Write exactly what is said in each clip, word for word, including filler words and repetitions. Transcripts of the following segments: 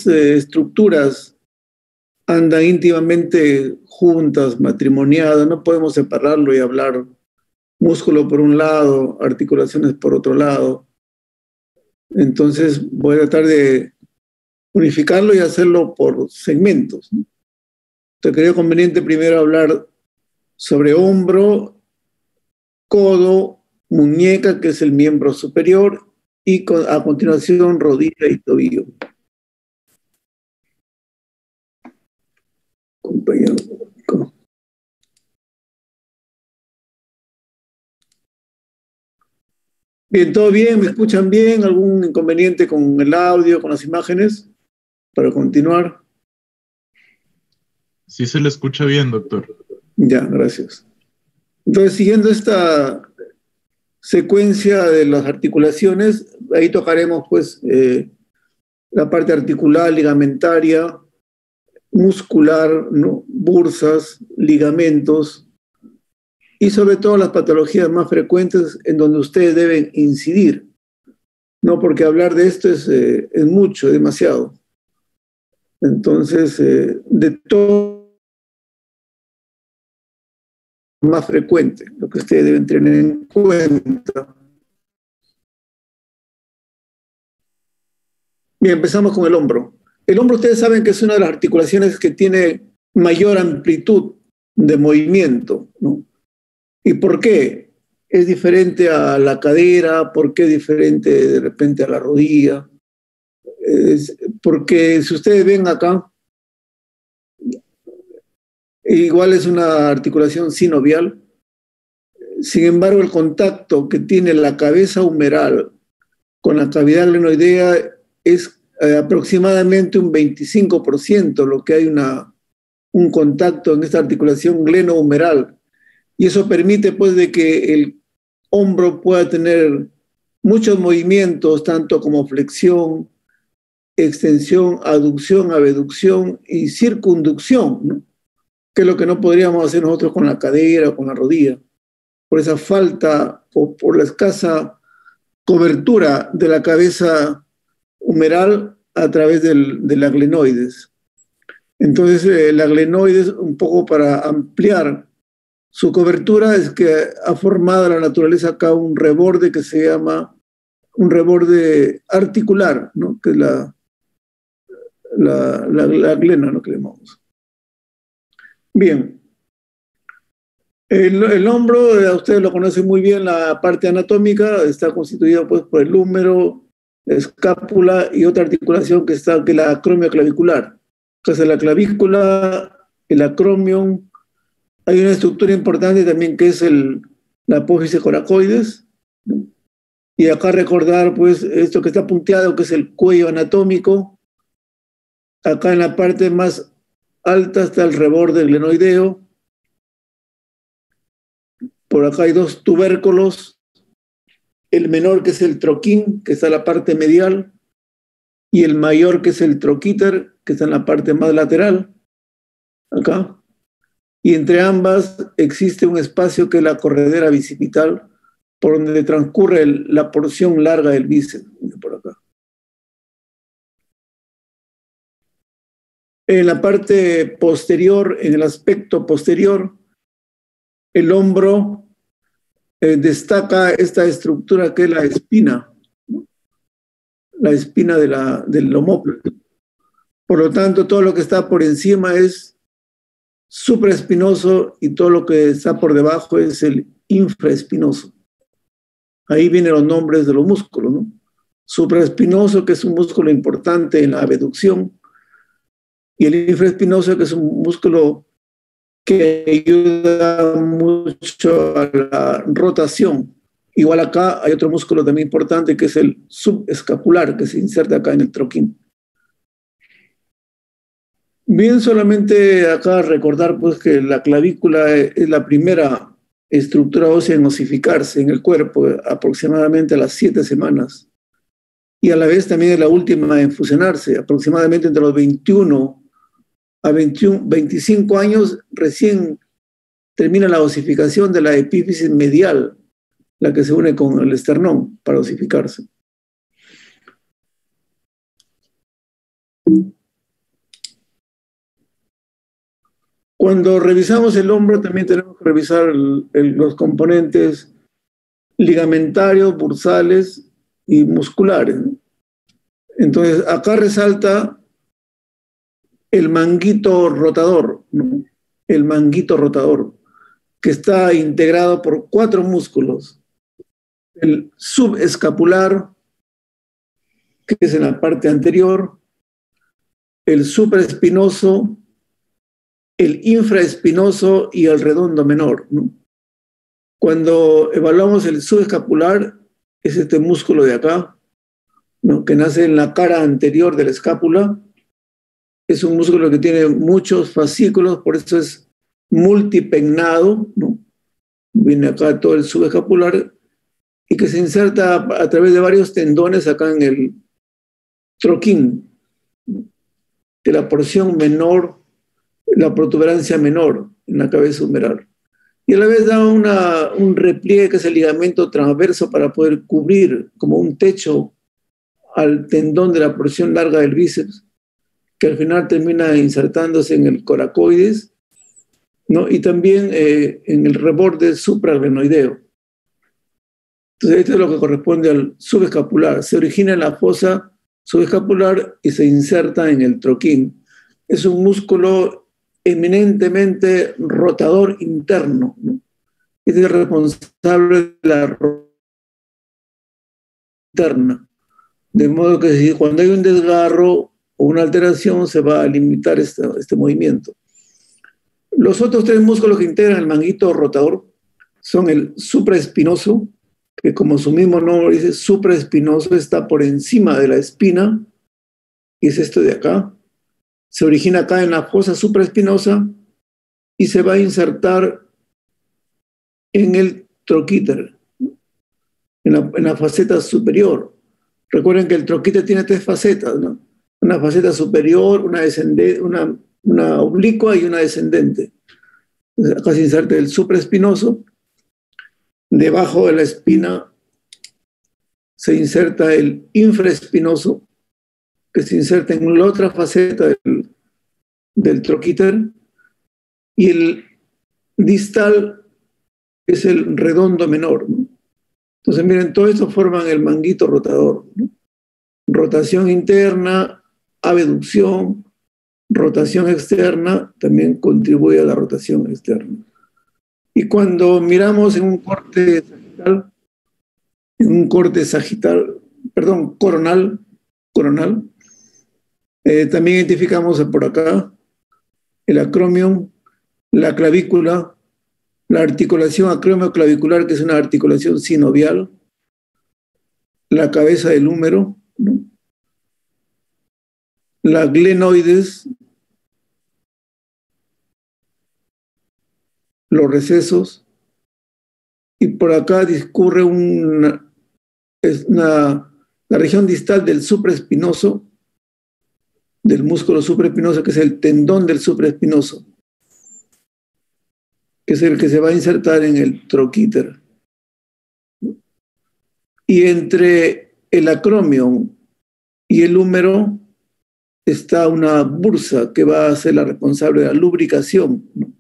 eh, estructuras andan íntimamente juntas, matrimoniadas, no podemos separarlo y hablar músculo por un lado, articulaciones por otro lado. Entonces voy a tratar de unificarlo y hacerlo por segmentos, ¿no? Te creo conveniente primero hablar sobre hombro, codo, muñeca, que es el miembro superior, y a continuación rodilla y tobillo. Compañero. Bien, ¿todo bien? ¿Me escuchan bien? ¿Algún inconveniente con el audio, con las imágenes? Para continuar. Sí se le escucha bien, doctor. Ya, gracias. Entonces, siguiendo esta secuencia de las articulaciones, ahí tocaremos pues eh, la parte articular, ligamentaria, muscular, ¿no? Bursas, ligamentos y sobre todo las patologías más frecuentes en donde ustedes deben incidir, ¿no? Porque hablar de esto es, eh, es mucho, demasiado. Entonces, eh, de todo más frecuente, lo que ustedes deben tener en cuenta. Bien, empezamos con el hombro. El hombro, ustedes saben que es una de las articulaciones que tiene mayor amplitud de movimiento, ¿no? ¿Y por qué? Es diferente a la cadera, ¿por qué es diferente de repente a la rodilla? Es porque si ustedes ven acá, igual es una articulación sinovial. Sin embargo, el contacto que tiene la cabeza humeral con la cavidad glenoidea es eh, aproximadamente un veinticinco por ciento, lo que hay una, un contacto en esta articulación glenohumeral. Y eso permite pues de que el hombro pueda tener muchos movimientos, tanto como flexión, extensión, aducción, abducción y circunducción, ¿no? Que es lo que no podríamos hacer nosotros con la cadera o con la rodilla, por esa falta o por la escasa cobertura de la cabeza humeral a través del, de la glenoides. Entonces, eh, la glenoides, un poco para ampliar su cobertura, es que ha formado la naturaleza acá un reborde que se llama un reborde articular, ¿no? Que es la, la, la, la glena, ¿no? Que llamamos. Bien. El, el hombro, ustedes lo conocen muy bien, la parte anatómica está constituida pues, por el húmero, la escápula y otra articulación que está, que es la acromioclavicular. Entonces, la clavícula, el acromion, hay una estructura importante también que es el, la apófisis coracoides, ¿no? Y acá recordar pues esto que está punteado, que es el cuello anatómico. Acá en la parte más alta está el reborde glenoideo. Por acá hay dos tubérculos, el menor que es el troquín, que está en la parte medial, y el mayor que es el troquíter, que está en la parte más lateral, acá. Y entre ambas existe un espacio que es la corredera bicipital, por donde transcurre el, la porción larga del bíceps, por acá. En la parte posterior, en el aspecto posterior, el hombro eh, destaca esta estructura que es la espina, ¿no? La espina de la, del omóplato. Por lo tanto, todo lo que está por encima es supraespinoso y todo lo que está por debajo es el infraespinoso. Ahí vienen los nombres de los músculos, ¿no? Supraespinoso, que es un músculo importante en la abducción, y el infraespinoso, que es un músculo que ayuda mucho a la rotación. Igual acá hay otro músculo también importante que es el subescapular, que se inserta acá en el troquín. Bien, solamente acá recordar pues que la clavícula es la primera estructura ósea en osificarse en el cuerpo aproximadamente a las siete semanas y a la vez también es la última en fusionarse, aproximadamente entre los veintiuno a veintiuno, veinticinco años recién termina la osificación de la epífisis medial, la que se une con el esternón para osificarse. Cuando revisamos el hombro también tenemos que revisar el, el, los componentes ligamentarios, bursales y musculares, ¿no? Entonces, acá resalta el manguito rotador, ¿no? El manguito rotador, que está integrado por cuatro músculos. El subescapular, que es en la parte anterior, el supraespinoso, el infraespinoso y el redondo menor, ¿no? Cuando evaluamos el subescapular, es este músculo de acá, ¿no? Que nace en la cara anterior de la escápula. Es un músculo que tiene muchos fascículos, por eso es multipennado, ¿no? Viene acá todo el subescapular y que se inserta a través de varios tendones acá en el troquín, de la porción menor, la protuberancia menor en la cabeza humeral. Y a la vez da una, un repliegue que es el ligamento transverso para poder cubrir como un techo al tendón de la porción larga del bíceps, que al final termina insertándose en el coracoides, ¿no? Y también eh, en el reborde suprarrenoideo. Entonces, esto es lo que corresponde al subescapular. Se origina en la fosa subescapular y se inserta en el troquín. Es un músculo eminentemente rotador interno, ¿no? Es el responsable de la rotación interna. De modo que si cuando hay un desgarro o una alteración se va a limitar este, este movimiento. Los otros tres músculos que integran el manguito rotador son el supraespinoso, que como su mismo nombre dice, supraespinoso, está por encima de la espina, y es este de acá. Se origina acá en la fosa supraespinosa y se va a insertar en el troquíter, en la, en la faceta superior. Recuerden que el troquíter tiene tres facetas, ¿no? Una faceta superior, una, descendente, una, una oblicua y una descendente. Entonces, acá se inserta el supraespinoso. Debajo de la espina se inserta el infraespinoso, que se inserta en la otra faceta del, del troquíter, y el distal es el redondo menor, ¿no? Entonces, miren, todo esto forman el manguito rotador, ¿no? Rotación interna, abducción, rotación externa, también contribuye a la rotación externa. Y cuando miramos en un corte sagital, en un corte sagital, perdón, coronal, coronal, eh, también identificamos por acá el acromion, la clavícula, la articulación acromioclavicular, que es una articulación sinovial, la cabeza del húmero, ¿no? La glenoides, los recesos, y por acá discurre una, es una, la región distal del supraespinoso, del músculo supraespinoso, que es el tendón del supraespinoso, que es el que se va a insertar en el troquíter. Y entre el acromion y el húmero está una bursa que va a ser la responsable de la lubricación, ¿no?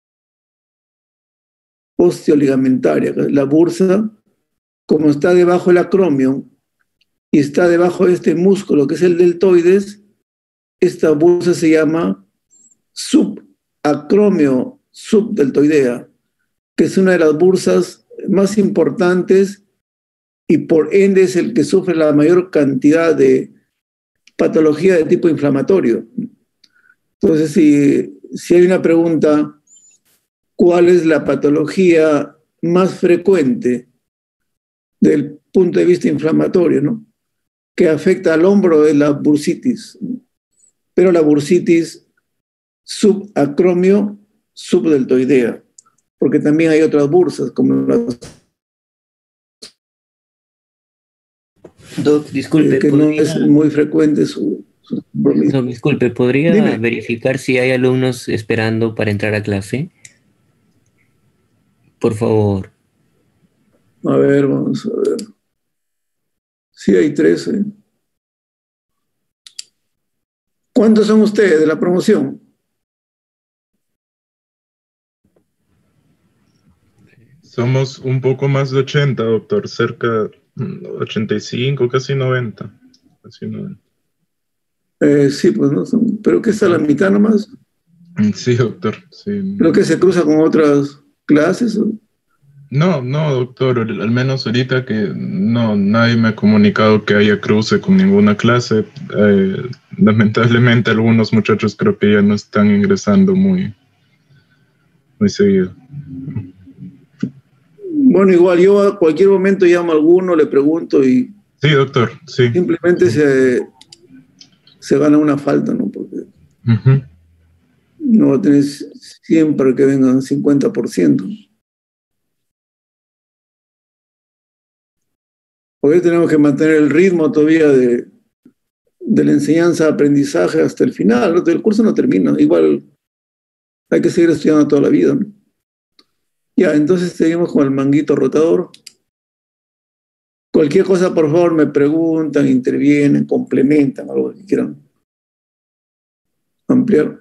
Osteoligamentaria. La bursa, como está debajo del acromion y está debajo de este músculo que es el deltoides, esta bursa se llama subacromio subdeltoidea, que es una de las bursas más importantes y por ende es el que sufre la mayor cantidad de patología de tipo inflamatorio. Entonces, si, si hay una pregunta, ¿cuál es la patología más frecuente del punto de vista inflamatorio, ¿no? Que afecta al hombro? Es la bursitis, pero la bursitis subacromio subdeltoidea, porque también hay otras bursas como las Doc, disculpe, eh, que ¿podría... no es muy frecuente su, su No, disculpe, ¿podría Dime. verificar si hay alumnos esperando para entrar a clase? Por favor. A ver, vamos a ver. Sí, hay trece. ¿Cuántos son ustedes de la promoción? Somos un poco más de ochenta, doctor, cerca de ochenta y cinco, casi noventa. Casi noventa. Eh, sí, pues no son, pero que está a la mitad nomás. Sí, doctor. Sí. Creo que se cruza con otras clases. ¿O? No, no, doctor, al al menos ahorita que no, nadie me ha comunicado que haya cruce con ninguna clase. Eh, lamentablemente algunos muchachos creo que ya no están ingresando muy, muy seguido. Bueno, igual yo a cualquier momento llamo a alguno, le pregunto y Sí, doctor, sí. simplemente se, se gana una falta, ¿no? Porque Uh-huh. no va a tener siempre que vengan cincuenta por ciento. Hoy tenemos que mantener el ritmo todavía de, de la enseñanza-aprendizaje hasta el final, ¿no? El curso no termina, igual hay que seguir estudiando toda la vida, ¿no? Ya, entonces seguimos con el manguito rotador. Cualquier cosa, por favor, me preguntan, intervienen, complementan, algo que quieran ampliar.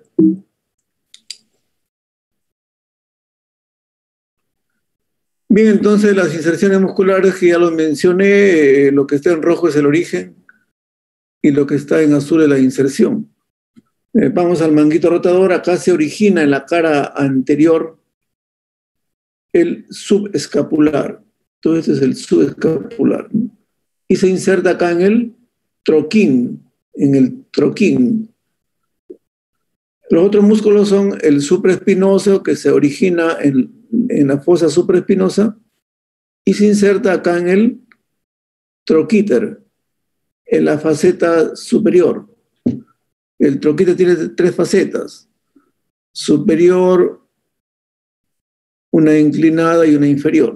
Bien, entonces las inserciones musculares que ya los mencioné, eh, lo que está en rojo es el origen y lo que está en azul es la inserción. Eh, vamos al manguito rotador. Acá se origina en la cara anterior el subescapular. Todo este es el subescapular, ¿no? Y se inserta acá en el troquín, en el troquín. Los otros músculos son el supraespinoso, que se origina en, en la fosa supraespinosa y se inserta acá en el troquíter, en la faceta superior. El troquíter tiene tres facetas: superior, una inclinada y una inferior.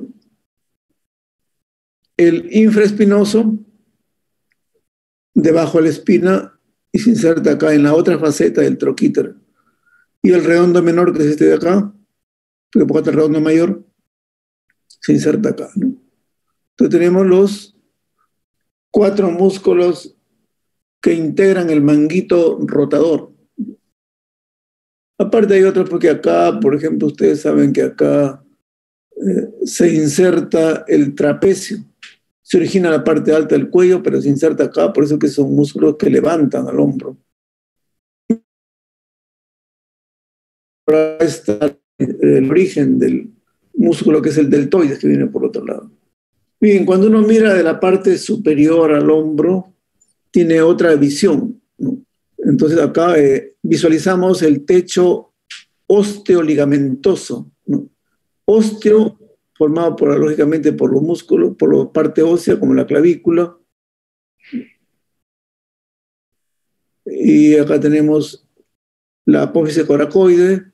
El infraespinoso, debajo de la espina, y se inserta acá en la otra faceta del troquíter. Y el redondo menor, que es este de acá, porque por acá está el redondo mayor, se inserta acá, ¿no? Entonces tenemos los cuatro músculos que integran el manguito rotador. Aparte hay otros porque acá, por ejemplo, ustedes saben que acá eh, se inserta el trapecio. Se origina la parte alta del cuello, pero se inserta acá, por eso que son músculos que levantan al hombro. Ahora está el origen del músculo que es el deltoides, que viene por otro lado. Bien, cuando uno mira de la parte superior al hombro, tiene otra visión, ¿no? Entonces acá eh, visualizamos el techo osteoligamentoso, ¿no? Osteo, formado por, lógicamente por los músculos, por la parte ósea, como la clavícula. Y acá tenemos la apófisis coracoide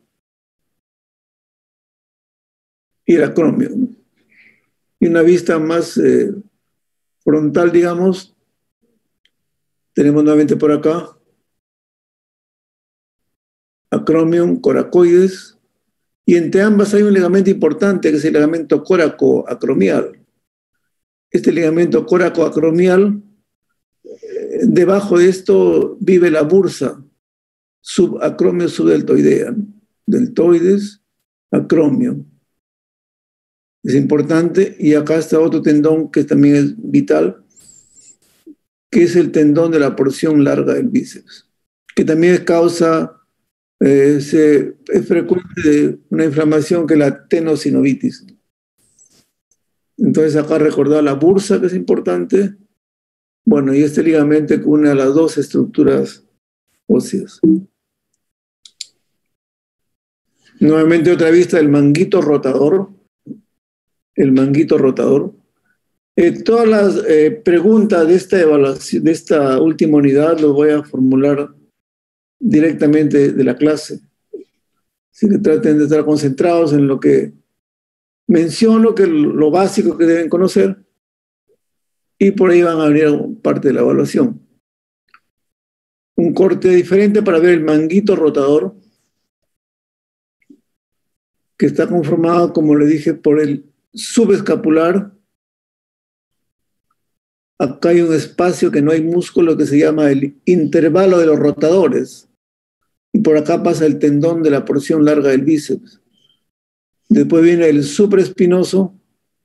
y el acromio, ¿no? Y una vista más eh, frontal, digamos, tenemos nuevamente por acá acromion, coracoides, y entre ambas hay un ligamento importante que es el ligamento coracoacromial. Este ligamento coracoacromial, eh, debajo de esto vive la bursa subacromio subdeltoidea, ¿no? Deltoides, acromio. Es importante. Y acá está otro tendón que también es vital, que es el tendón de la porción larga del bíceps, que también es causa, eh, se, es frecuente una inflamación que es la tenosinovitis. Entonces acá recordar la bursa, que es importante. Bueno, y este ligamento que une a las dos estructuras óseas. Nuevamente otra vista del manguito rotador. El manguito rotador. Eh, todas las eh, preguntas de esta evaluación, de esta última unidad, los voy a formular directamente de la clase. Así que traten de estar concentrados en lo que menciono, que es lo básico que deben conocer, y por ahí van a venir parte de la evaluación. Un corte diferente para ver el manguito rotador, que está conformado, como le dije, por el subescapular. Acá hay un espacio que no hay músculo que se llama el intervalo de los rotadores. Y por acá pasa el tendón de la porción larga del bíceps. Después viene el supraespinoso,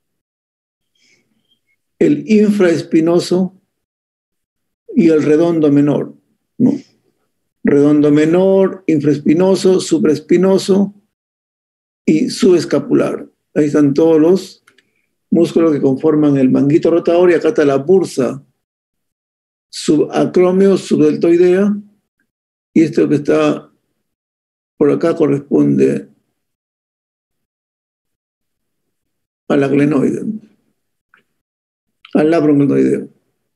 el infraespinoso y el redondo menor, ¿no? Redondo menor, infraespinoso, supraespinoso y subescapular. Ahí están todos los músculos que conforman el manguito rotador, y acá está la bursa subacromio, subdeltoidea, y esto que está por acá corresponde a la glenoide, al labrum glenoideo.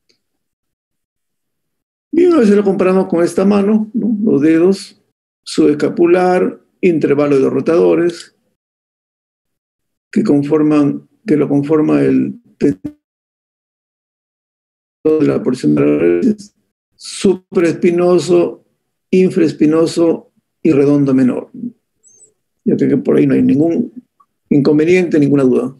Bien, a veces lo comparamos con esta mano, ¿no? Los dedos, subescapular, intervalo de los rotadores, que conforman, que lo conforma el tendón de la porción de la raíz, supraespinoso, infraespinoso y redondo menor. Yo creo que por ahí no hay ningún inconveniente, ninguna duda.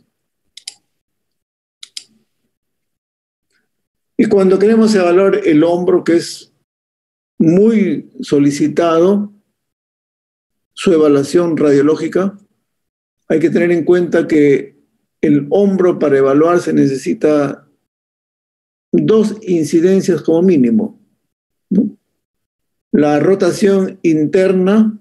Y cuando queremos evaluar el hombro, que es muy solicitado, su evaluación radiológica, hay que tener en cuenta que el hombro para evaluar se necesita dos incidencias como mínimo, ¿no? La rotación interna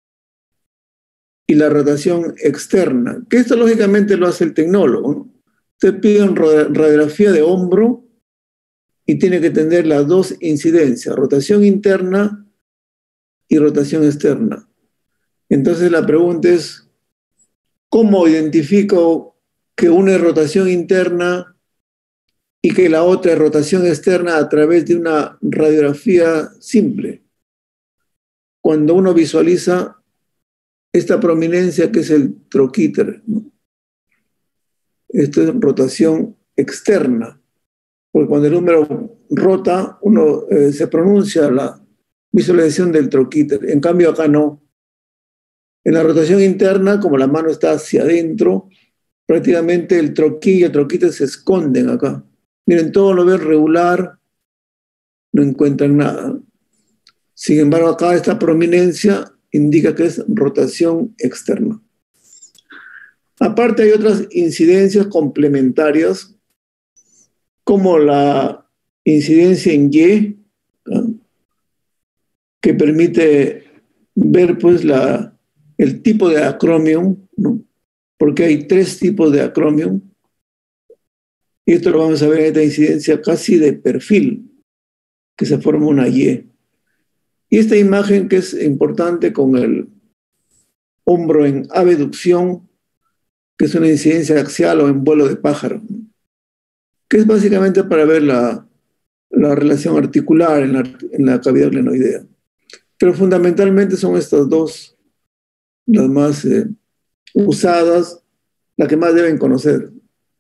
y la rotación externa, que esto lógicamente lo hace el tecnólogo, ¿no? Usted pide una radiografía de hombro y tiene que tener las dos incidencias, rotación interna y rotación externa. Entonces la pregunta es, ¿cómo identifico que una es rotación interna y que la otra es rotación externa a través de una radiografía simple? Cuando uno visualiza esta prominencia que es el troquíter, ¿no? Esto es rotación externa, porque cuando el húmero rota, uno eh, se pronuncia la visualización del troquíter. En cambio acá no. En la rotación interna, como la mano está hacia adentro, prácticamente el troquí y el troquíter se esconden acá. Miren, todo lo ven regular, no encuentran nada. Sin embargo, acá esta prominencia indica que es rotación externa. Aparte hay otras incidencias complementarias, como la incidencia en Y, ¿no? Que permite ver pues la, el tipo de acromion, ¿no? Porque hay tres tipos de acromion, y esto lo vamos a ver en esta incidencia casi de perfil, que se forma una Y. Y esta imagen que es importante con el hombro en abducción, que es una incidencia axial o en vuelo de pájaro, ¿no? Que es básicamente para ver la, la relación articular en la, en la cavidad glenoidea. Pero fundamentalmente son estas dos las más eh, usadas, las que más deben conocer.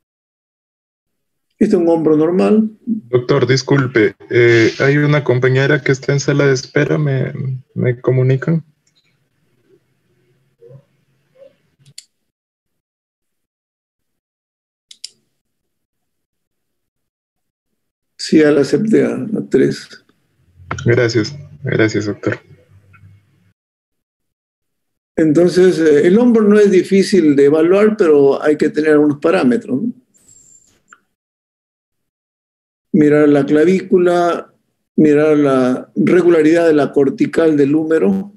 Este es un hombro normal. Doctor, disculpe, eh, hay una compañera que está en sala de espera, ¿me, me comunican? Sí, a la acepté, a la tres. Gracias, gracias, doctor. Entonces, eh, el hombro no es difícil de evaluar, pero hay que tener algunos parámetros, ¿no? Mirar la clavícula, mirar la regularidad de la cortical del húmero,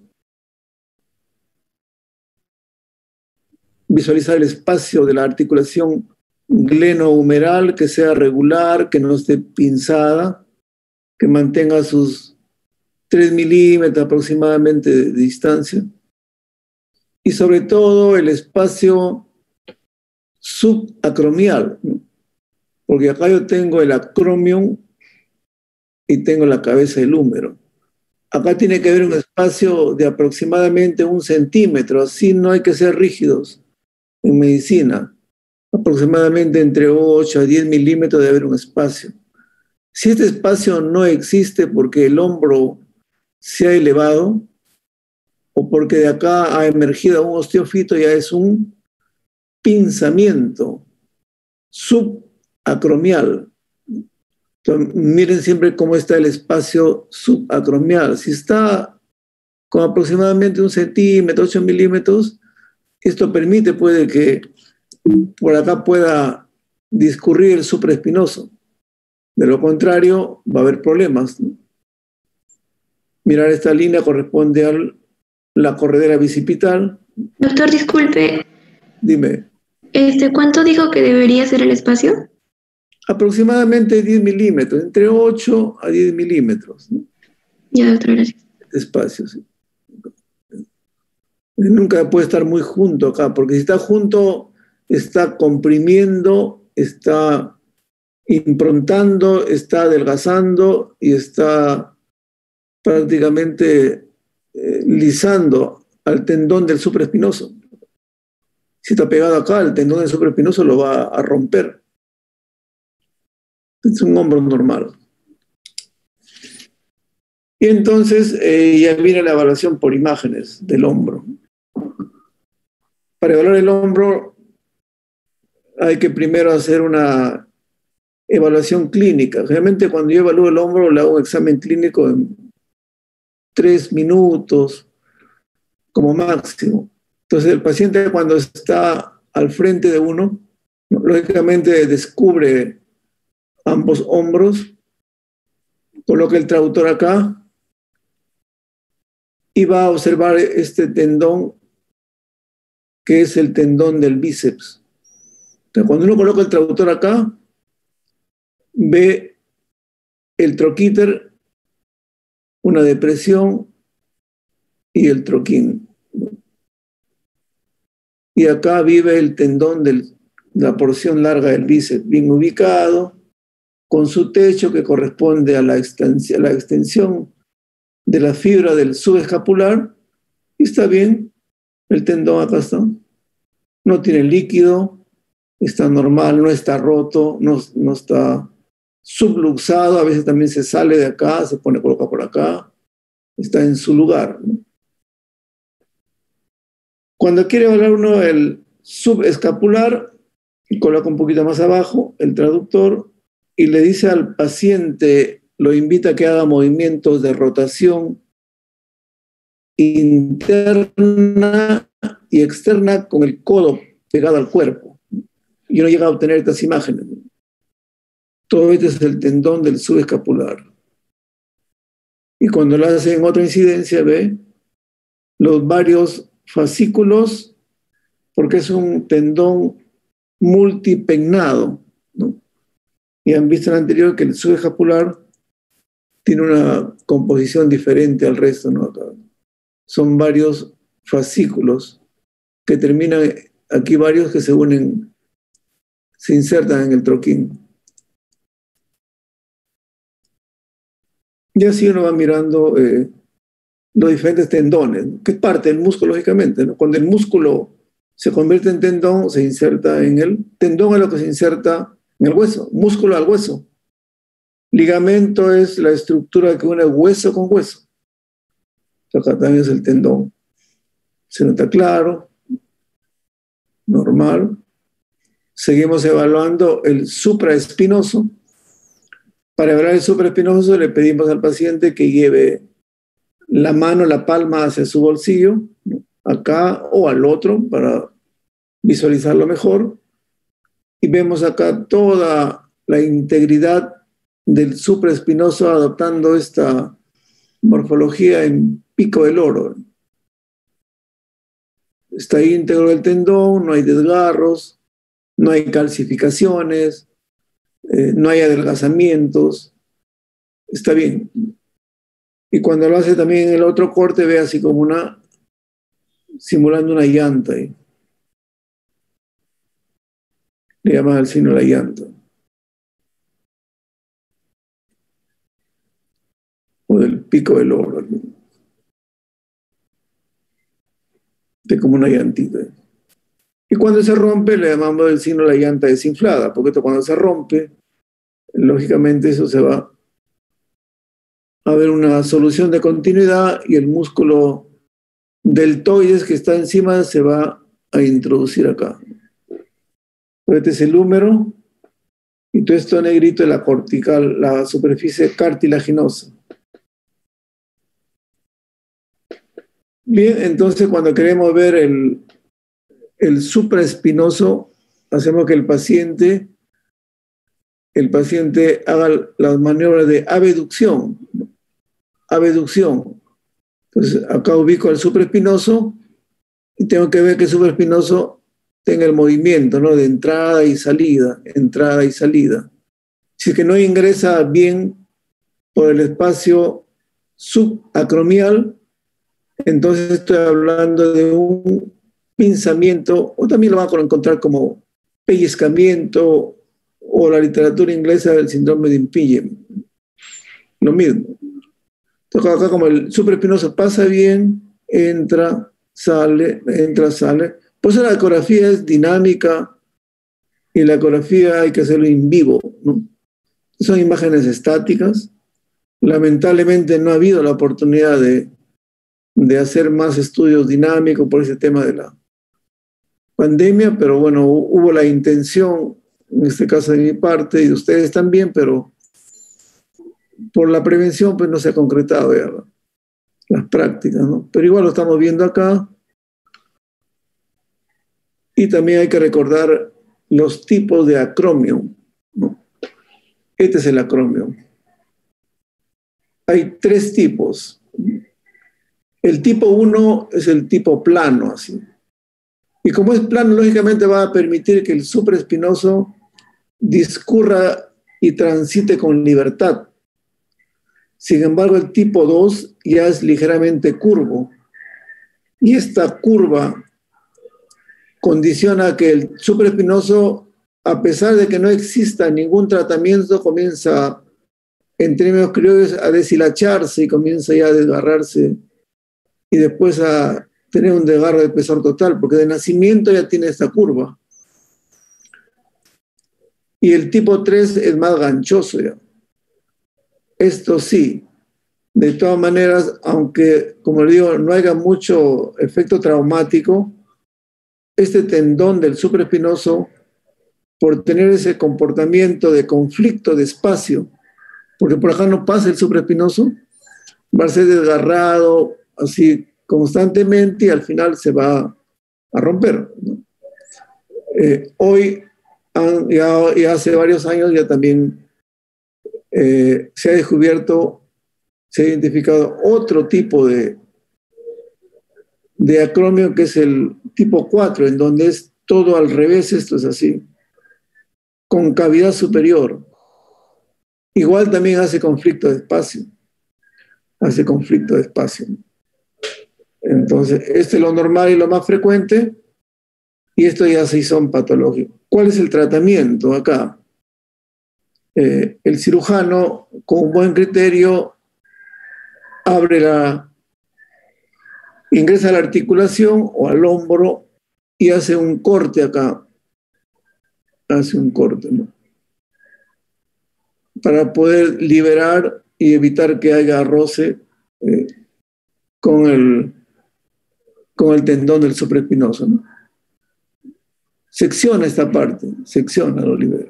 visualizar el espacio de la articulación glenohumeral, que sea regular, que no esté pinzada, que mantenga sus tres milímetros aproximadamente de distancia. Y sobre todo el espacio subacromial, ¿no? Porque acá yo tengo el acromion y tengo la cabeza del húmero. Acá tiene que haber un espacio de aproximadamente un centímetro, así no hay que ser rígidos en medicina. Aproximadamente entre ocho a diez milímetros debe haber un espacio. Si este espacio no existe porque el hombro se ha elevado o porque de acá ha emergido un osteofito, ya es un pinzamiento subacromial. Entonces, miren siempre cómo está el espacio subacromial. Si está con aproximadamente un centímetro, ocho milímetros, Esto permite, puede que por acá pueda discurrir el supraespinoso. De lo contrario, va a haber problemas, ¿no? Mirar esta línea corresponde a la corredera bicipital. Doctor, disculpe. Dime. Este, ¿cuánto dijo que debería ser el espacio? Aproximadamente diez milímetros, entre ocho a diez milímetros, ¿no? Ya, doctor, gracias. Espacio, sí. Nunca puede estar muy junto acá, porque si está junto, está comprimiendo, está improntando, está adelgazando y está prácticamente eh, lisando al tendón del supraespinoso. Si está pegado acá, el tendón del supraespinoso lo va a romper. Es un hombro normal. Y entonces eh, ya viene la evaluación por imágenes del hombro. Para evaluar el hombro hay que primero hacer una evaluación clínica. Realmente cuando yo evalúo el hombro le hago un examen clínico en tres minutos como máximo. Entonces el paciente cuando está al frente de uno, lógicamente descubre ambos hombros, coloca el traductor acá y va a observar este tendón que es el tendón del bíceps. Entonces, cuando uno coloca el traductor acá, ve el troquíter, una depresión y el troquín. Y acá vive el tendón de la porción larga del bíceps, bien ubicado, con su techo que corresponde a la extensión, a la extensión de la fibra del subescapular, y está bien, el tendón acá está. No tiene líquido, está normal, no está roto, no, no está subluxado, a veces también se sale de acá, se pone coloca por acá, está en su lugar, ¿no? Cuando quiere evaluar uno el subescapular, coloca un poquito más abajo el traductor y le dice al paciente, lo invita a que haga movimientos de rotación interna y externa con el codo pegado al cuerpo. Y uno llega a obtener estas imágenes. Todo este es el tendón del subescapular. Y cuando lo hace en otra incidencia, ve los varios fascículos, porque es un tendón multipennado, ¿no? Y han visto en el anterior que el subescapular tiene una composición diferente al resto, ¿no? Son varios fascículos que terminan, aquí varios que se unen, se insertan en el troquín. Y así uno va mirando eh, los diferentes tendones, ¿no? Que es parte del músculo, lógicamente, ¿no? Cuando el músculo se convierte en tendón, se inserta en el tendón, es lo que se inserta en el hueso, músculo al hueso. Ligamento es la estructura que une hueso con hueso. Acá también es el tendón. Se nota claro, normal. Seguimos evaluando el supraespinoso. Para evaluar el supraespinoso le pedimos al paciente que lleve la mano, la palma hacia su bolsillo, ¿no? Acá o al otro para visualizarlo mejor. Y vemos acá toda la integridad del supraespinoso adoptando esta morfología en pico del oro. Está íntegro el tendón, no hay desgarros, no hay calcificaciones, eh, no hay adelgazamientos, está bien. Y cuando lo hace también en el otro corte, ve así como una, simulando una llanta ahí. Le llaman al signo la llanta. O del pico del oro. De como una llantita. Y cuando se rompe, le llamamos el signo la llanta desinflada, porque esto cuando se rompe, lógicamente eso se va a ver una solución de continuidad y el músculo deltoides que está encima se va a introducir acá. Este es el húmero y todo esto negrito es la cortical, la superficie cartilaginosa. Bien, entonces cuando queremos ver el, el supraespinoso, hacemos que el paciente, el paciente haga las maniobras de abducción. Abducción. Entonces, acá ubico al supraespinoso y tengo que ver que el supraespinoso tenga el movimiento, ¿no? De entrada y salida, entrada y salida. Si es que no ingresa bien por el espacio subacromial, entonces estoy hablando de un pinzamiento, o también lo van a encontrar como pellizcamiento, o la literatura inglesa del síndrome de Impingement. Lo mismo. Entonces acá como el supraespinoso pasa bien, entra, sale, entra, sale. Por eso la ecografía es dinámica y la ecografía hay que hacerlo en vivo, ¿no? Son imágenes estáticas. Lamentablemente no ha habido la oportunidad de, de hacer más estudios dinámicos por ese tema de la pandemia, pero bueno, hubo la intención, en este caso de mi parte y de ustedes también, pero por la prevención pues no se ha concretado ya la, las prácticas, ¿no? Pero igual lo estamos viendo acá. Y también hay que recordar los tipos de acromio, ¿no? Este es el acromio. Hay tres tipos. El tipo uno es el tipo plano, así. Y como es plano, lógicamente va a permitir que el supraespinoso discurra y transite con libertad. Sin embargo, el tipo dos ya es ligeramente curvo. Y esta curva condiciona que el supraespinoso, a pesar de que no exista ningún tratamiento, comienza, en términos criollos, a deshilacharse y comienza ya a desgarrarse y después a tener un desgarro de espesor total, porque de nacimiento ya tiene esta curva. Y el tipo tres es más ganchoso ya. Esto sí, de todas maneras, aunque, como le digo, no haya mucho efecto traumático, este tendón del supraespinoso, por tener ese comportamiento de conflicto de espacio, porque por acá no pasa el supraespinoso, va a ser desgarrado así constantemente y al final se va a romper, ¿no? Eh, hoy, ya, ya hace varios años, ya también eh, se ha descubierto, se ha identificado otro tipo de, de acromio que es el tipo cuatro, en donde es todo al revés, esto es así, con cavidad superior. Igual también hace conflicto de espacio, hace conflicto de espacio. Entonces, este es lo normal y lo más frecuente, y esto ya se hizo en patológico. ¿Cuál es el tratamiento acá? Eh, el cirujano, con un buen criterio, abre la, ingresa a la articulación o al hombro y hace un corte acá. Hace un corte, ¿no? Para poder liberar y evitar que haya roce eh, con, el, con el tendón del supraespinoso, ¿no? Secciona esta parte, secciona, lo libera.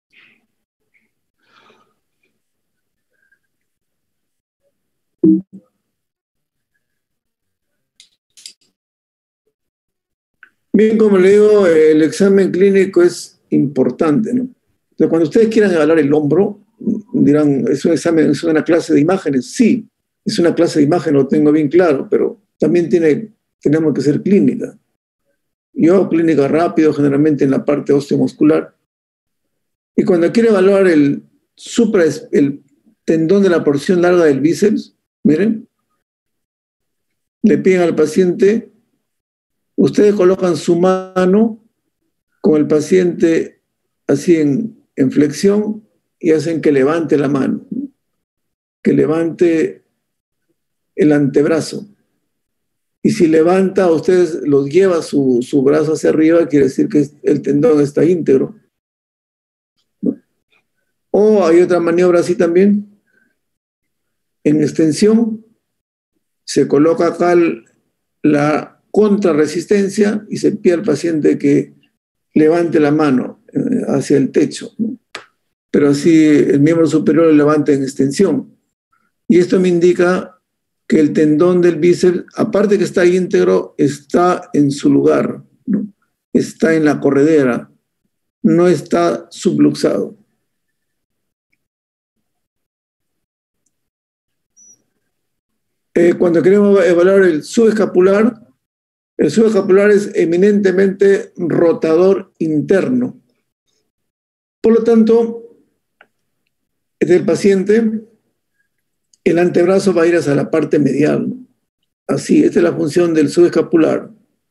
Bien, como le digo, el examen clínico es importante, ¿no? Entonces, cuando ustedes quieran evaluar el hombro, dirán, ¿es un examen, es una clase de imágenes? Sí, es una clase de imágenes, lo tengo bien claro, pero también tiene, tenemos que hacer clínica. Yo hago clínica rápido, generalmente en la parte osteomuscular. Y cuando quiero evaluar el, supra, el tendón de la porción larga del bíceps, miren, le piden al paciente, ustedes colocan su mano con el paciente así en, en flexión y hacen que levante la mano, que levante el antebrazo. Y si levanta, ustedes los lleva su, su brazo hacia arriba, quiere decir que el tendón está íntegro, ¿no? O hay otra maniobra así también. En extensión, se coloca acá el, la contrarresistencia y se pide al paciente que levante la mano eh, hacia el techo, ¿no? Pero así el miembro superior lo levanta en extensión. Y esto me indica que el tendón del bíceps, aparte que está íntegro, está en su lugar, ¿no? está en la corredera, no está subluxado. Eh, cuando queremos evaluar el subescapular, el subescapular es eminentemente rotador interno. Por lo tanto, del paciente, el antebrazo va a ir hacia la parte medial. Así, esta es la función del subescapular.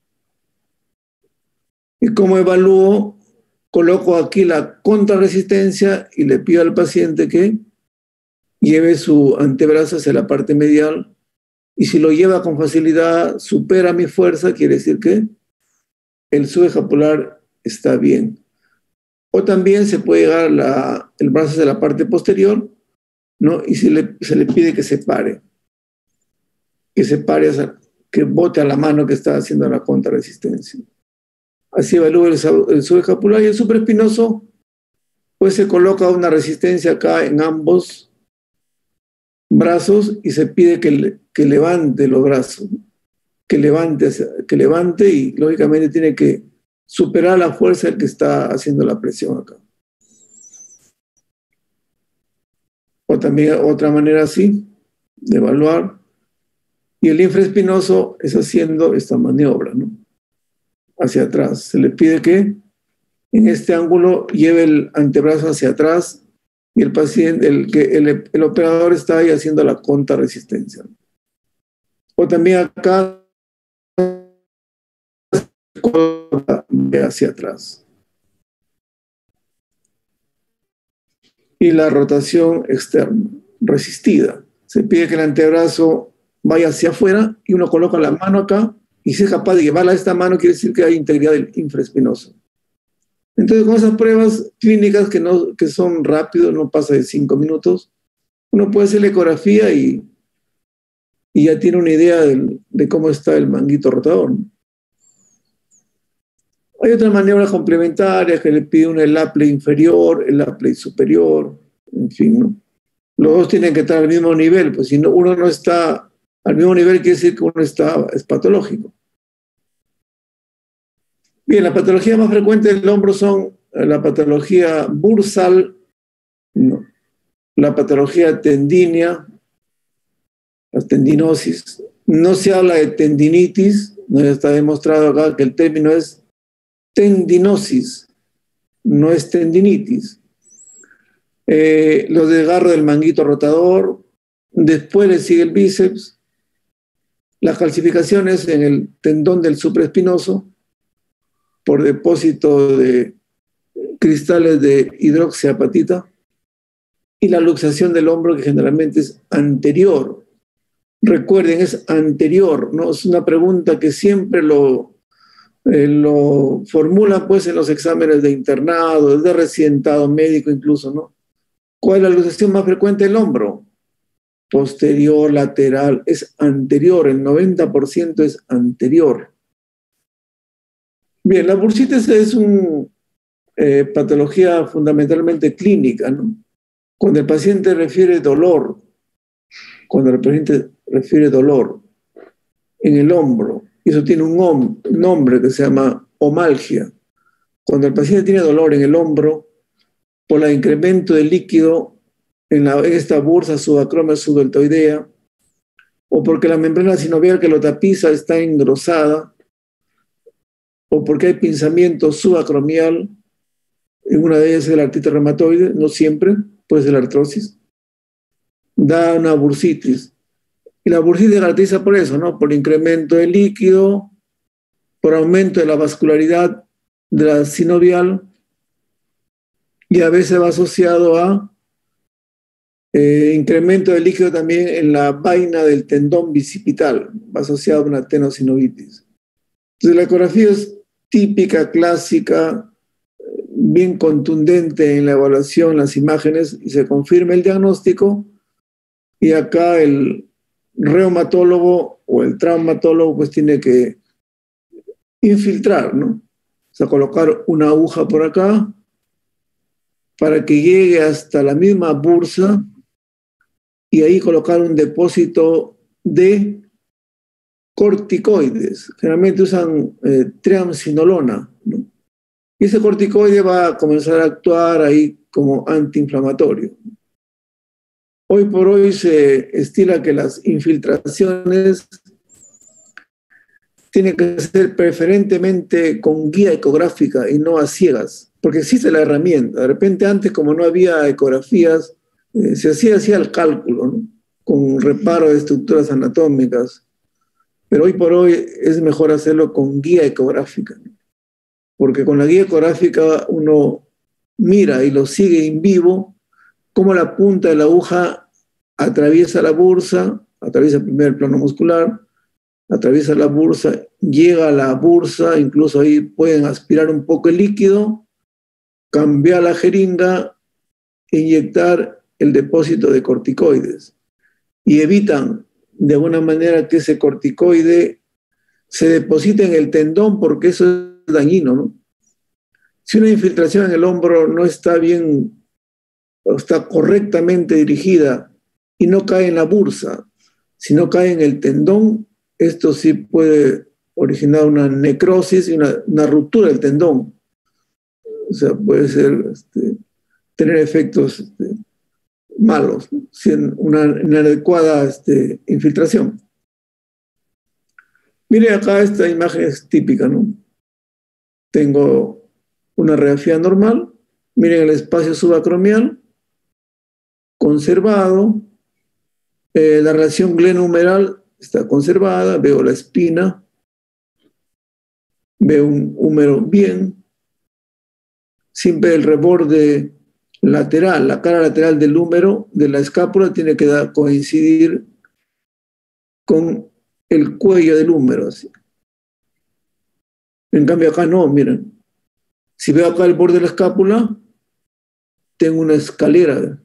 ¿Y cómo evalúo? Coloco aquí la contrarresistencia y le pido al paciente que lleve su antebrazo hacia la parte medial. Y si lo lleva con facilidad, supera mi fuerza, quiere decir que el subescapular está bien. O también se puede llegar la, el brazo hacia la parte posterior, ¿no? Y si le, se le pide que se pare, que se pare, que bote a la mano que está haciendo la contrarresistencia. Así evalúa el, el subescapular, y el supraespinoso, pues se coloca una resistencia acá en ambos brazos y se pide que, le, que levante los brazos, que levante, que levante y lógicamente tiene que superar la fuerza del que está haciendo la presión acá. O también otra manera así de evaluar. Y el infraespinoso es haciendo esta maniobra, ¿no? Hacia atrás. Se le pide que en este ángulo lleve el antebrazo hacia atrás y el paciente, el, que el, el operador está ahí haciendo la contrarresistencia. O también acá hacia atrás. Y la rotación externa, resistida. Se pide que el antebrazo vaya hacia afuera y uno coloca la mano acá y si es capaz de llevarla a esta mano, quiere decir que hay integridad del infraespinoso. Entonces, con esas pruebas clínicas que, no, que son rápidos, no pasa de cinco minutos, uno puede hacer la ecografía y, y ya tiene una idea de, de cómo está el manguito rotador, ¿no? Hay otras maniobras complementarias que le pide uno el laple inferior, el laple superior, en fin, ¿no? Los dos tienen que estar al mismo nivel, pues si no, uno no está al mismo nivel, quiere decir que uno está, es patológico. Bien, la patología más frecuente del hombro son la patología bursal, no, la patología tendínea, la tendinosis. No se habla de tendinitis, no está demostrado acá que el término es tendinosis, no es tendinitis. Eh, los desgarros del manguito rotador, después le sigue el bíceps, las calcificaciones en el tendón del supraespinoso por depósito de cristales de hidroxiapatita y la luxación del hombro que generalmente es anterior. Recuerden, es anterior, ¿no? Es una pregunta que siempre lo, eh, lo formulan pues en los exámenes de internado, de residentado médico incluso, ¿no? ¿Cuál es la luxación más frecuente del hombro? Posterior, lateral, es anterior, el noventa por ciento es anterior. Bien, la bursitis es una eh, patología fundamentalmente clínica, ¿no? Cuando el paciente refiere dolor, cuando el paciente refiere dolor en el hombro, y eso tiene un nombre que se llama omalgia. Cuando el paciente tiene dolor en el hombro por el incremento de líquido en, la, en esta bursa subacromial subdeltoidea, o porque la membrana sinovial que lo tapiza está engrosada, o porque hay pinzamiento subacromial, en una de ellas es la artritis reumatoide, no siempre, puede ser la artrosis, da una bursitis. Y la bursitis caracteriza por eso, ¿no? Por incremento de líquido, por aumento de la vascularidad de la sinovial, y a veces va asociado a eh, incremento de líquido también en la vaina del tendón bicipital, va asociado a una tenosinovitis. Entonces la ecografía es típica, clásica, bien contundente en la evaluación, las imágenes, y se confirma el diagnóstico, y acá el reumatólogo o el traumatólogo pues tiene que infiltrar, ¿no? O sea, colocar una aguja por acá para que llegue hasta la misma bursa y ahí colocar un depósito de corticoides. Generalmente usan eh, triamcinolona ¿no? Y ese corticoide va a comenzar a actuar ahí como antiinflamatorio. Hoy por hoy se estila que las infiltraciones tienen que ser preferentemente con guía ecográfica y no a ciegas, porque existe la herramienta. De repente antes, como no había ecografías, eh, se hacía así el cálculo, ¿no? Con reparo de estructuras anatómicas. Pero hoy por hoy es mejor hacerlo con guía ecográfica, ¿no? Porque con la guía ecográfica uno mira y lo sigue en vivo, cómo la punta de la aguja atraviesa la bursa, atraviesa primero el plano muscular, atraviesa la bursa, llega a la bursa, incluso ahí pueden aspirar un poco el líquido, cambiar la jeringa, inyectar el depósito de corticoides y evitan de alguna manera que ese corticoide se deposite en el tendón, porque eso es dañino, ¿no? Si una infiltración en el hombro no está bien, o está correctamente dirigida y no cae en la bursa, sino cae en el tendón, esto sí puede originar una necrosis y una, una ruptura del tendón. O sea, puede ser, este, tener efectos este, malos, ¿no? Sin una inadecuada este, infiltración. Miren acá, esta imagen es típica, ¿no? Tengo una radiografía normal, miren el espacio subacromial, conservado, eh, la relación glenohumeral está conservada, veo la espina, veo un húmero bien, siempre el reborde lateral, la cara lateral del húmero, de la escápula, tiene que dar, coincidir con el cuello del húmero, así. En cambio acá no, miren. Si veo acá el borde de la escápula, tengo una escalera.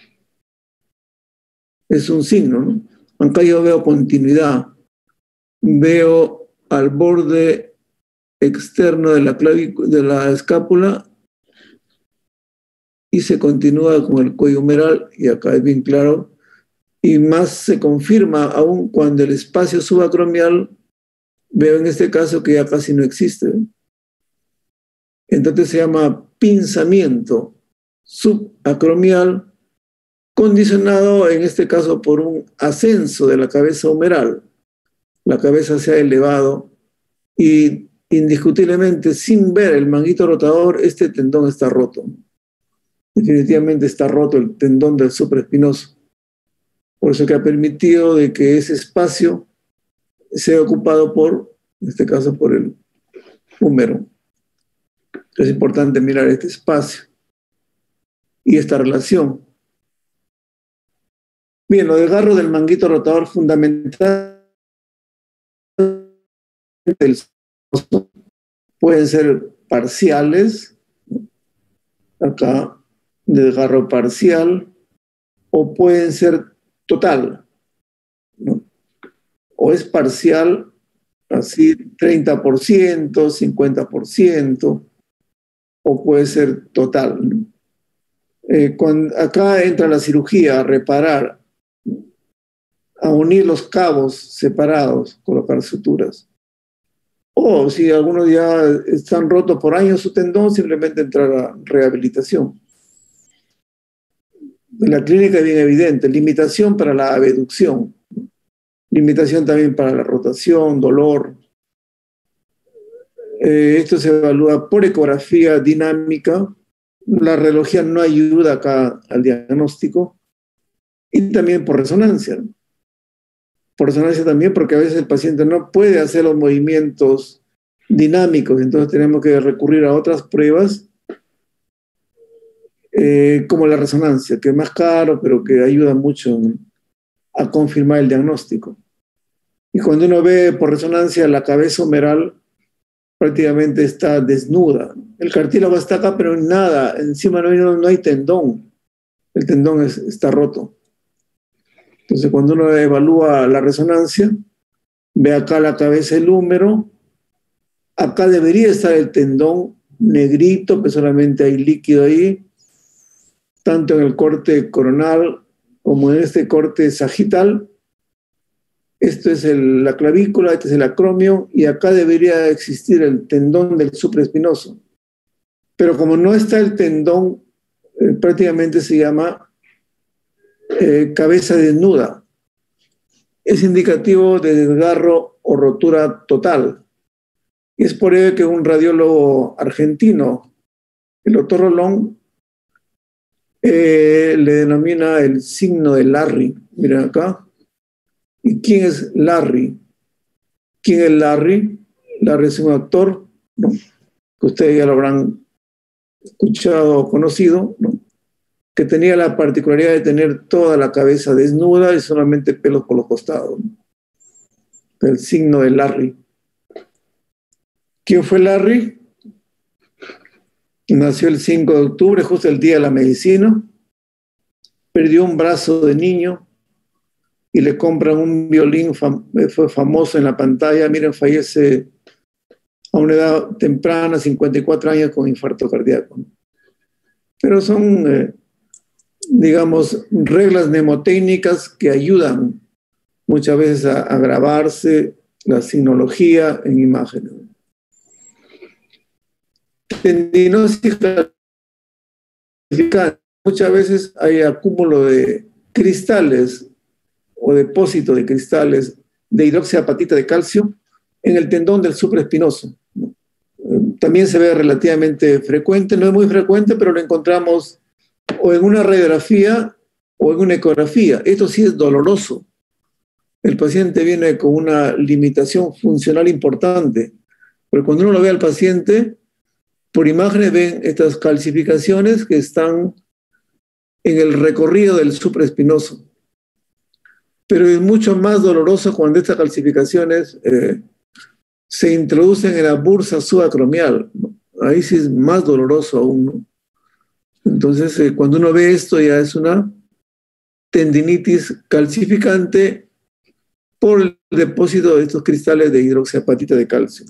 Es un signo, ¿no? Acá yo veo continuidad. Veo al borde externo de la, de la escápula y se continúa con el cuello humeral, y acá es bien claro. Y más se confirma aún cuando el espacio subacromial, veo en este caso que ya casi no existe. Entonces se llama pinzamiento subacromial, condicionado en este caso por un ascenso de la cabeza humeral. La cabeza se ha elevado y indiscutiblemente, sin ver el manguito rotador, este tendón está roto. Definitivamente está roto el tendón del supraespinoso. Por eso que ha permitido de que ese espacio sea ocupado por, en este caso, por el húmero. Es importante mirar este espacio y esta relación. Bien, lo desgarro del manguito rotador fundamental pueden ser parciales, acá, desgarro parcial, o pueden ser total, ¿no? O es parcial, así treinta por ciento, cincuenta por ciento, o puede ser total, ¿no? Eh, cuando, acá entra la cirugía a reparar, a unir los cabos separados, colocar suturas. O si algunos ya están rotos por años su tendón, simplemente entrar a rehabilitación. En la clínica es bien evidente, limitación para la abducción, limitación también para la rotación, dolor. Eh, esto se evalúa por ecografía dinámica. La radiología no ayuda acá al diagnóstico. Y también por resonancia, ¿no? Por resonancia también, porque a veces el paciente no puede hacer los movimientos dinámicos, entonces tenemos que recurrir a otras pruebas, eh, como la resonancia, que es más caro, pero que ayuda mucho a confirmar el diagnóstico. Y cuando uno ve por resonancia, la cabeza humeral prácticamente está desnuda. El cartílago está acá, pero nada, encima no hay, no hay tendón. El tendón es, está roto. Entonces, cuando uno evalúa la resonancia, ve acá la cabeza del húmero, acá debería estar el tendón negrito, pero solamente hay líquido ahí, tanto en el corte coronal como en este corte sagital, Esto es el, la clavícula, este es el acromio, y acá debería existir el tendón del supraespinoso. Pero como no está el tendón, eh, prácticamente se llama eh, cabeza desnuda. Es indicativo de desgarro o rotura total. Y es por ello que un radiólogo argentino, el doctor Rolón, eh, le denomina el signo de Larry. Miren acá. ¿Y quién es Larry? ¿Quién es Larry? Larry es un actor, ¿no?, que ustedes ya lo habrán escuchado o conocido, ¿no?, que tenía la particularidad de tener toda la cabeza desnuda y solamente pelos por los costados, ¿no? El signo de Larry. ¿Quién fue Larry? Nació el cinco de octubre, justo el día de la medicina. Perdió un brazo de niño y le compran un violín, fam fue famoso en la pantalla. Miren, fallece a una edad temprana, cincuenta y cuatro años, con infarto cardíaco. Pero son, eh, digamos, reglas mnemotécnicas que ayudan muchas veces a, a grabarse la signología en imágenes. Tendinosis calcificante. Muchas veces hay acúmulo de cristales o depósito de cristales de hidroxiapatita de calcio en el tendón del supraespinoso, ¿no? También se ve relativamente frecuente, no es muy frecuente, pero lo encontramos o en una radiografía o en una ecografía. Esto sí es doloroso. El paciente viene con una limitación funcional importante, pero cuando uno lo ve al paciente, por imágenes ven estas calcificaciones que están en el recorrido del supraespinoso. Pero es mucho más doloroso cuando estas calcificaciones eh, se introducen en la bursa subacromial, ¿no? Ahí sí es más doloroso aún, ¿no? Entonces, eh, cuando uno ve esto, ya es una tendinitis calcificante por el depósito de estos cristales de hidroxiapatita de calcio.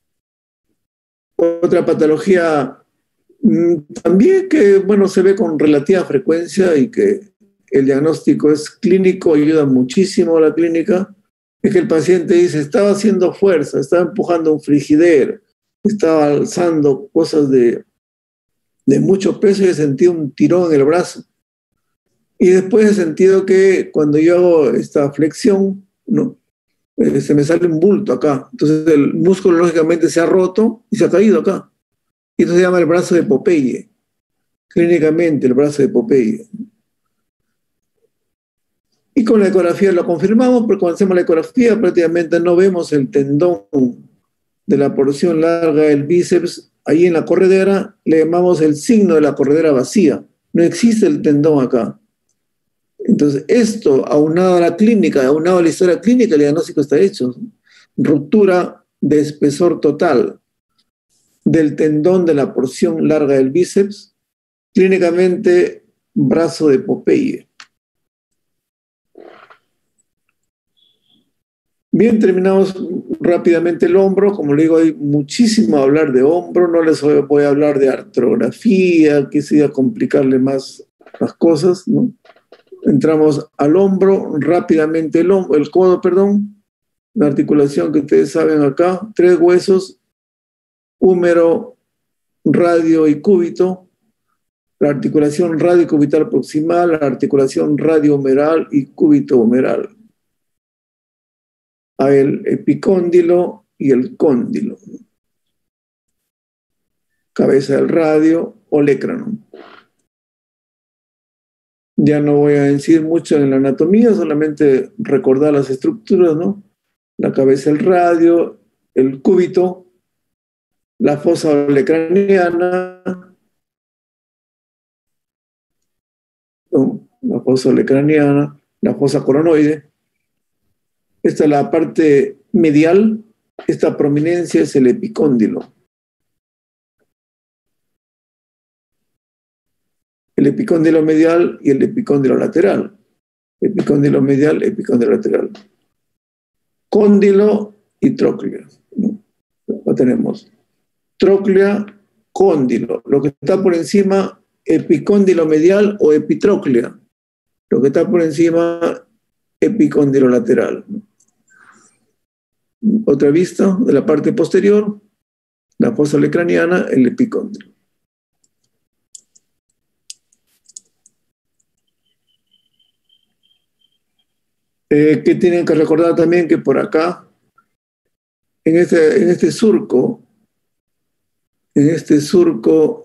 Otra patología mmm, también que, bueno, se ve con relativa frecuencia y que el diagnóstico es clínico, ayuda muchísimo a la clínica, es que el paciente dice, estaba haciendo fuerza, estaba empujando un frigider, estaba alzando cosas de, de mucho peso y he sentido un tirón en el brazo. Y después he sentido que cuando yo hago esta flexión, ¿no?, eh, se me sale un bulto acá. Entonces el músculo lógicamente se ha roto y se ha caído acá. Y esto se llama el brazo de Popeye. Clínicamente el brazo de Popeye. Y con la ecografía lo confirmamos, porque cuando hacemos la ecografía prácticamente no vemos el tendón de la porción larga del bíceps. Ahí en la corredera le llamamos el signo de la corredera vacía. No existe el tendón acá. Entonces, esto, aunado a la clínica, aunado a la historia clínica, el diagnóstico está hecho. Ruptura de espesor total del tendón de la porción larga del bíceps, clínicamente brazo de Popeye. Bien, terminamos rápidamente el hombro. Como le digo, hay muchísimo a hablar de hombro. No les voy a hablar de artrografía, que se iba a complicarle más las cosas, ¿no? Entramos al hombro, rápidamente el, hombro, el codo, perdón, la articulación que ustedes saben acá, tres huesos, húmero, radio y cúbito, la articulación radiocubital proximal, la articulación radiohumeral y cúbito-humeral. Hay el epicóndilo y el cóndilo. Cabeza del radio, olecrano. Ya no voy a decir mucho en la anatomía, solamente recordar las estructuras, ¿no? La cabeza del radio, el cúbito, la fosa olecraniana, ¿no?, la fosa olecraniana, la fosa coronoide. Esta es la parte medial, esta prominencia es el epicóndilo. El epicóndilo medial y el epicóndilo lateral. Epicóndilo medial, epicóndilo lateral. Cóndilo y tróclea, ¿no? Lo tenemos. Tróclea, cóndilo. Lo que está por encima, epicóndilo medial o epitróclea. Lo que está por encima, epicóndilo lateral, ¿no? otra vista de la parte posterior, la fosa olecraniana, el epicóndilo. Eh, que tienen que recordar también que por acá, en este, en este surco, en este surco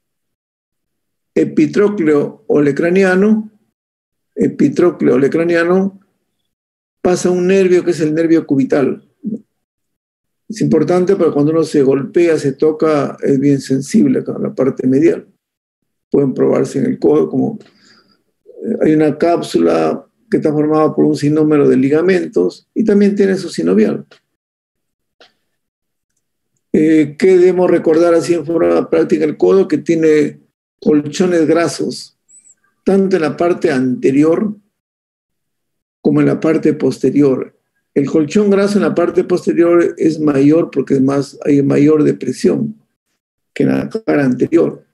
epitrócleo olecraniano, epitrócleo olecraniano, pasa un nervio que es el nervio cubital. Es importante porque cuando uno se golpea, se toca, es bien sensible acá, la parte medial. Pueden probarse en el codo, como eh, hay una cápsula que está formada por un sinnúmero de ligamentos y también tiene su sinovial. Eh, ¿Qué debemos recordar así en forma práctica? El codo que tiene colchones grasos, tanto en la parte anterior como en la parte posterior. El colchón graso en la parte posterior es mayor porque es más, hay mayor depresión que en la cara anterior.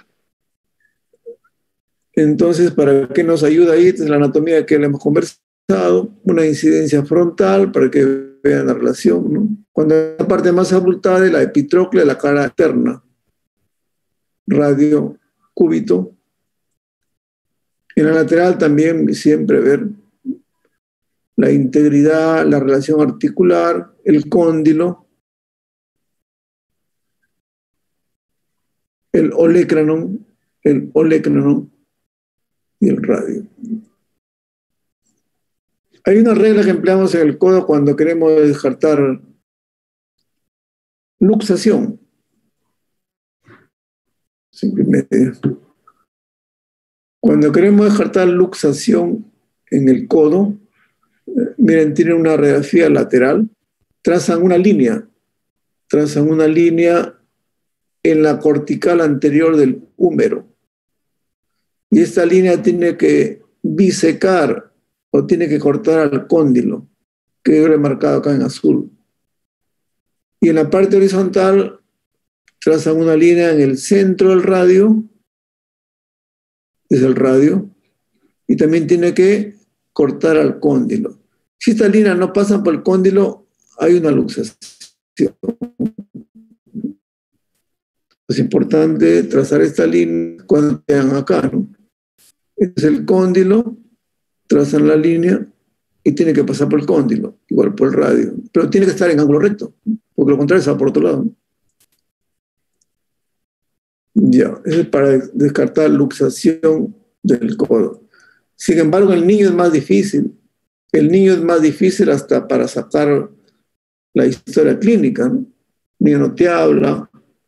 Entonces, ¿para qué nos ayuda ahí? Esta es la anatomía que le hemos conversado, una incidencia frontal para que vean la relación, ¿no? Cuando la parte más abultada es la epitróclea de la cara externa, radio cúbito. En la lateral también siempre ver la integridad, la relación articular, el cóndilo, el olecranon, el olecranon y el radio. Hay una regla que empleamos en el codo cuando queremos descartar luxación. Simplemente. Cuando queremos descartar luxación en el codo, miren, tienen una radiografía lateral, trazan una línea, trazan una línea en la cortical anterior del húmero. Y esta línea tiene que bisecar o tiene que cortar al cóndilo, que yo lo he marcado acá en azul. Y en la parte horizontal trazan una línea en el centro del radio, es el radio, y también tiene que cortar al cóndilo. Si estas líneas no pasan por el cóndilo, hay una luxación. Es importante trazar esta línea cuando vean acá, ¿no? Es el cóndilo, trazan la línea y tiene que pasar por el cóndilo, igual por el radio. Pero tiene que estar en ángulo recto, porque lo contrario está por otro lado, ¿no? Ya, eso es para descartar luxación del codo. Sin embargo, el niño es más difícil. El niño es más difícil hasta para sacar la historia clínica, ¿no? El niño no te habla,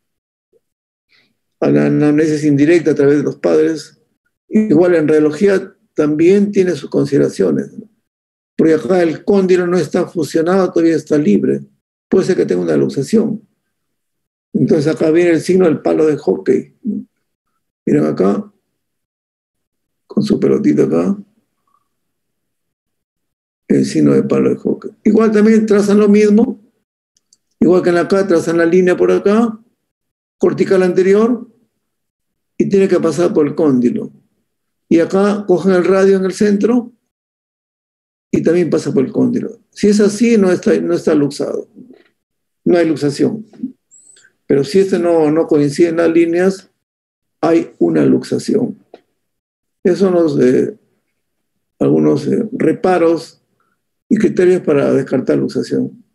a la anamnesis indirecta a través de los padres. Igual en radiología también tiene sus consideraciones, ¿no? Porque acá el cóndilo no está fusionado, todavía está libre. Puede ser que tenga una luxación. Entonces acá viene el signo del palo de hockey. Miren acá, con su pelotita acá, el signo de palo de hockey. Igual también trazan lo mismo, igual que en acá trazan la línea por acá, cortical anterior, y tiene que pasar por el cóndilo. Y acá cogen el radio en el centro y también pasa por el cóndilo. Si es así, no está, no está luxado. No hay luxación. Pero si este no, no coincide en las líneas, hay una luxación. Esos son los, eh, algunos eh, reparos y criterios para descartar luxación.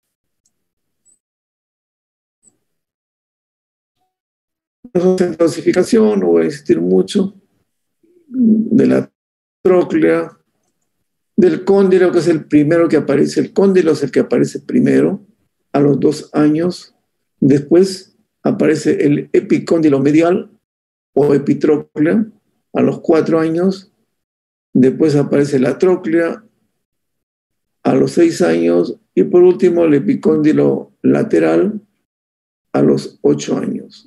En clasificación, no voy a insistir mucho, de la tróclea, del cóndilo, que es el primero que aparece. El cóndilo es el que aparece primero, a los dos años. Después aparece el epicóndilo medial o epitróclea a los cuatro años. Después aparece la tróclea a los seis años. Y por último, el epicóndilo lateral a los ocho años.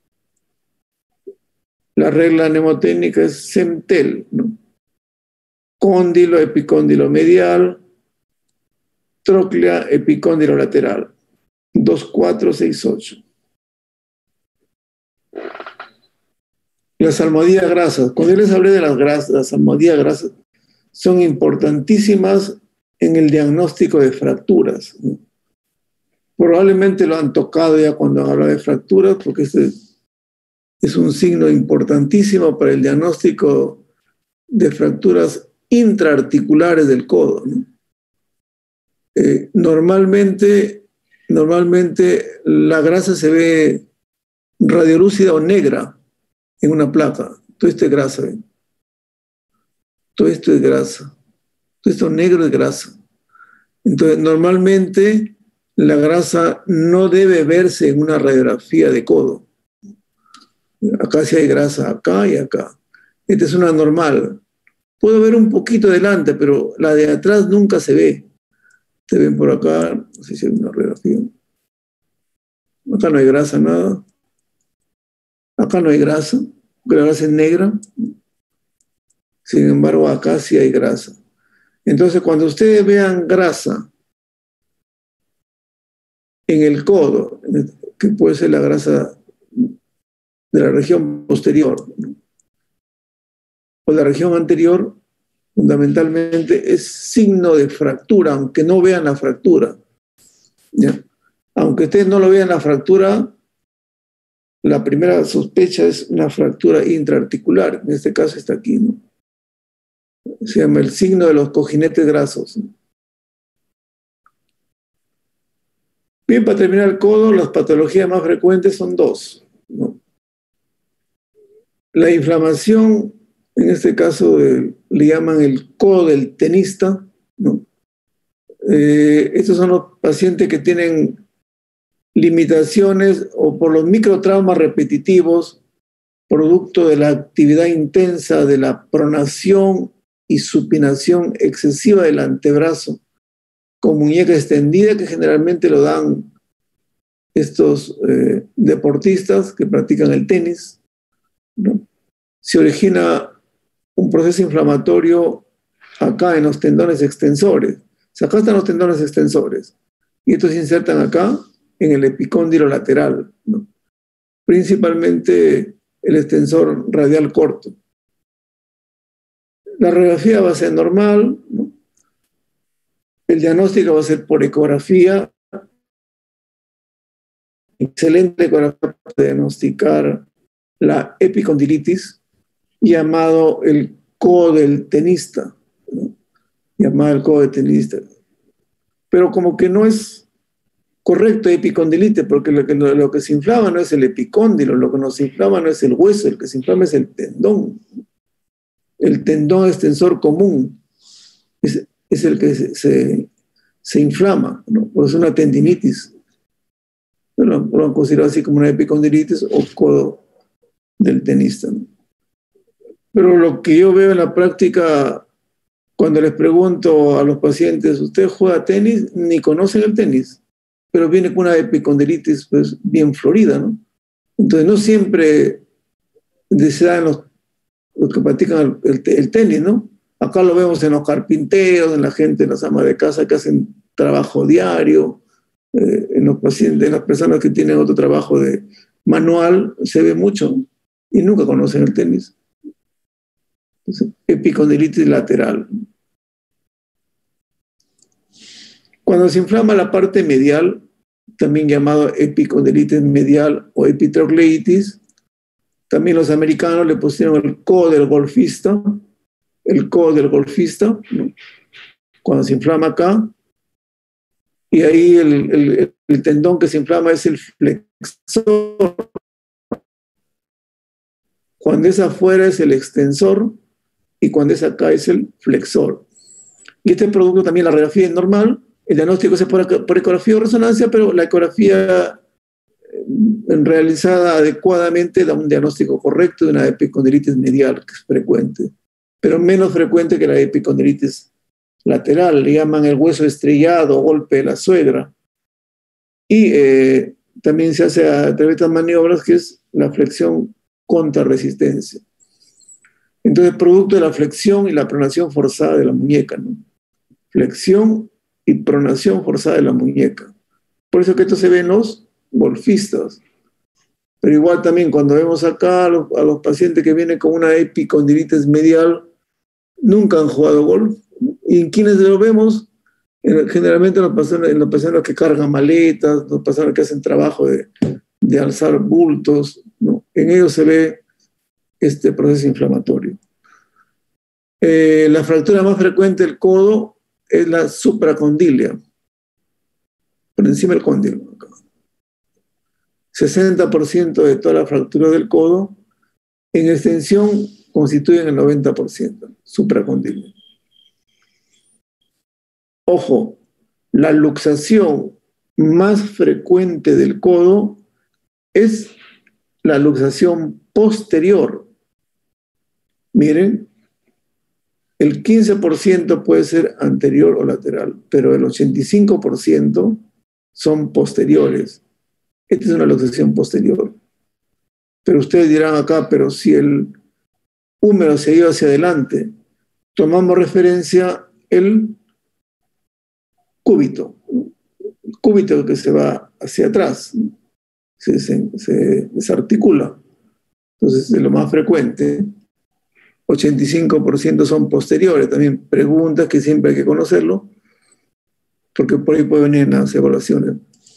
La regla mnemotécnica es CEMTEL, ¿no? Cóndilo, epicóndilo medial, tróclea, epicóndilo lateral. dos, cuatro, seis, ocho. Las almohadillas grasas. Cuando yo les hablé de las grasas, las almohadillas grasas son importantísimas en el diagnóstico de fracturas, ¿no? Probablemente lo han tocado ya cuando habla de fracturas, porque este es un signo importantísimo para el diagnóstico de fracturas intraarticulares del codo, ¿no? Eh, normalmente, normalmente la grasa se ve radiolúcida o negra en una placa. Todo esto es grasa, ¿eh? Todo esto es grasa. Todo esto negro es grasa. Entonces, normalmente la grasa no debe verse en una radiografía de codo. Acá sí hay grasa, acá y acá. Esta es una normal. Puedo ver un poquito delante, pero la de atrás nunca se ve. Se ven por acá, no sé si hay una radiografía. Acá no hay grasa, nada. Acá no hay grasa, porque la grasa es negra. Sin embargo, acá sí hay grasa. Entonces, cuando ustedes vean grasa en el codo, que puede ser la grasa de la región posterior, ¿no?, o la región anterior, fundamentalmente es signo de fractura, aunque no vean la fractura, ¿ya? Aunque ustedes no lo vean la fractura, la primera sospecha es una fractura intraarticular. En este caso está aquí, ¿no? Se llama el signo de los cojinetes grasos, ¿no? Bien, para terminar el codo, las patologías más frecuentes son dos, ¿no? La inflamación, en este caso eh, le llaman el codo del tenista, ¿no? Eh, estos son los pacientes que tienen limitaciones o por los microtraumas repetitivos, producto de la actividad intensa de la pronación y supinación excesiva del antebrazo con muñeca extendida, que generalmente lo dan estos eh, deportistas que practican el tenis, ¿no? Se origina un proceso inflamatorio acá en los tendones extensores. O sea, acá están los tendones extensores y estos se insertan acá en el epicóndilo lateral, ¿no? Principalmente el extensor radial corto. La radiografía va a ser normal, ¿no? El diagnóstico va a ser por ecografía. Excelente ecografía para diagnosticar la epicondilitis, llamado el codo del tenista, ¿no? Llamado el codo del tenista. Pero como que no es correcto epicondilitis, porque lo que, lo que se inflama no es el epicóndilo, lo que nos inflama no es el hueso, el que se inflama es el tendón. El tendón extensor común es, es el que se, se, se inflama, ¿no? Por eso es una tendinitis. Bueno, lo han considerado así como una epicondilitis o codo del tenista, ¿no? Pero lo que yo veo en la práctica, cuando les pregunto a los pacientes, ¿usted juega tenis? Ni conocen el tenis, pero viene con una epicondilitis pues bien florida, ¿no? Entonces no siempre se dan los, los que practican el, el, el tenis, ¿no? Acá lo vemos en los carpinteros, en la gente, en las amas de casa que hacen trabajo diario, eh, en los pacientes, en las personas que tienen otro trabajo de manual, se ve mucho y nunca conocen el tenis. Entonces, epicondilitis lateral. Cuando se inflama la parte medial, también llamado epicondilitis medial o epitrocleitis, también los americanos le pusieron el codo del golfista, el codo del golfista, ¿no? Cuando se inflama acá, y ahí el, el, el tendón que se inflama es el flexor. Cuando es afuera es el extensor, y cuando es acá es el flexor. Y este producto también, la radiografía es normal, el diagnóstico es por, por ecografía o resonancia, pero la ecografía realizada adecuadamente da un diagnóstico correcto de una epicondilitis medial, que es frecuente, pero menos frecuente que la epicondilitis lateral, le llaman el hueso estrellado, golpe de la suegra. Y eh, también se hace a través de estas maniobras, que es la flexión contra resistencia. Entonces, producto de la flexión y la pronación forzada de la muñeca, ¿no? Flexión y pronación forzada de la muñeca. Por eso que esto se ve en los golfistas. Pero igual también cuando vemos acá a los, a los pacientes que vienen con una epicondilitis medial, nunca han jugado golf. Y en quienes lo vemos, Generalmente los pacientes, los pacientes que cargan maletas, los pacientes que hacen trabajo de, de alzar bultos, ¿no? En ellos se ve este proceso inflamatorio. Eh, la fractura más frecuente del codo es la supracondilia, por encima del cóndilo. sesenta por ciento de todas las fracturas del codo en extensión constituyen el noventa por ciento, supracondilia. Ojo, la luxación más frecuente del codo es la luxación posterior. Miren, el quince por ciento puede ser anterior o lateral, pero el ochenta y cinco por ciento son posteriores. Esta es una luxación posterior. Pero ustedes dirán acá, pero si el húmero se lleva hacia adelante, tomamos referencia el cúbito, el cúbito que se va hacia atrás, se, se, se desarticula. Entonces, es lo más frecuente. ochenta y cinco por ciento son posteriores. También preguntas que siempre hay que conocerlo, porque por ahí pueden venir las evaluaciones.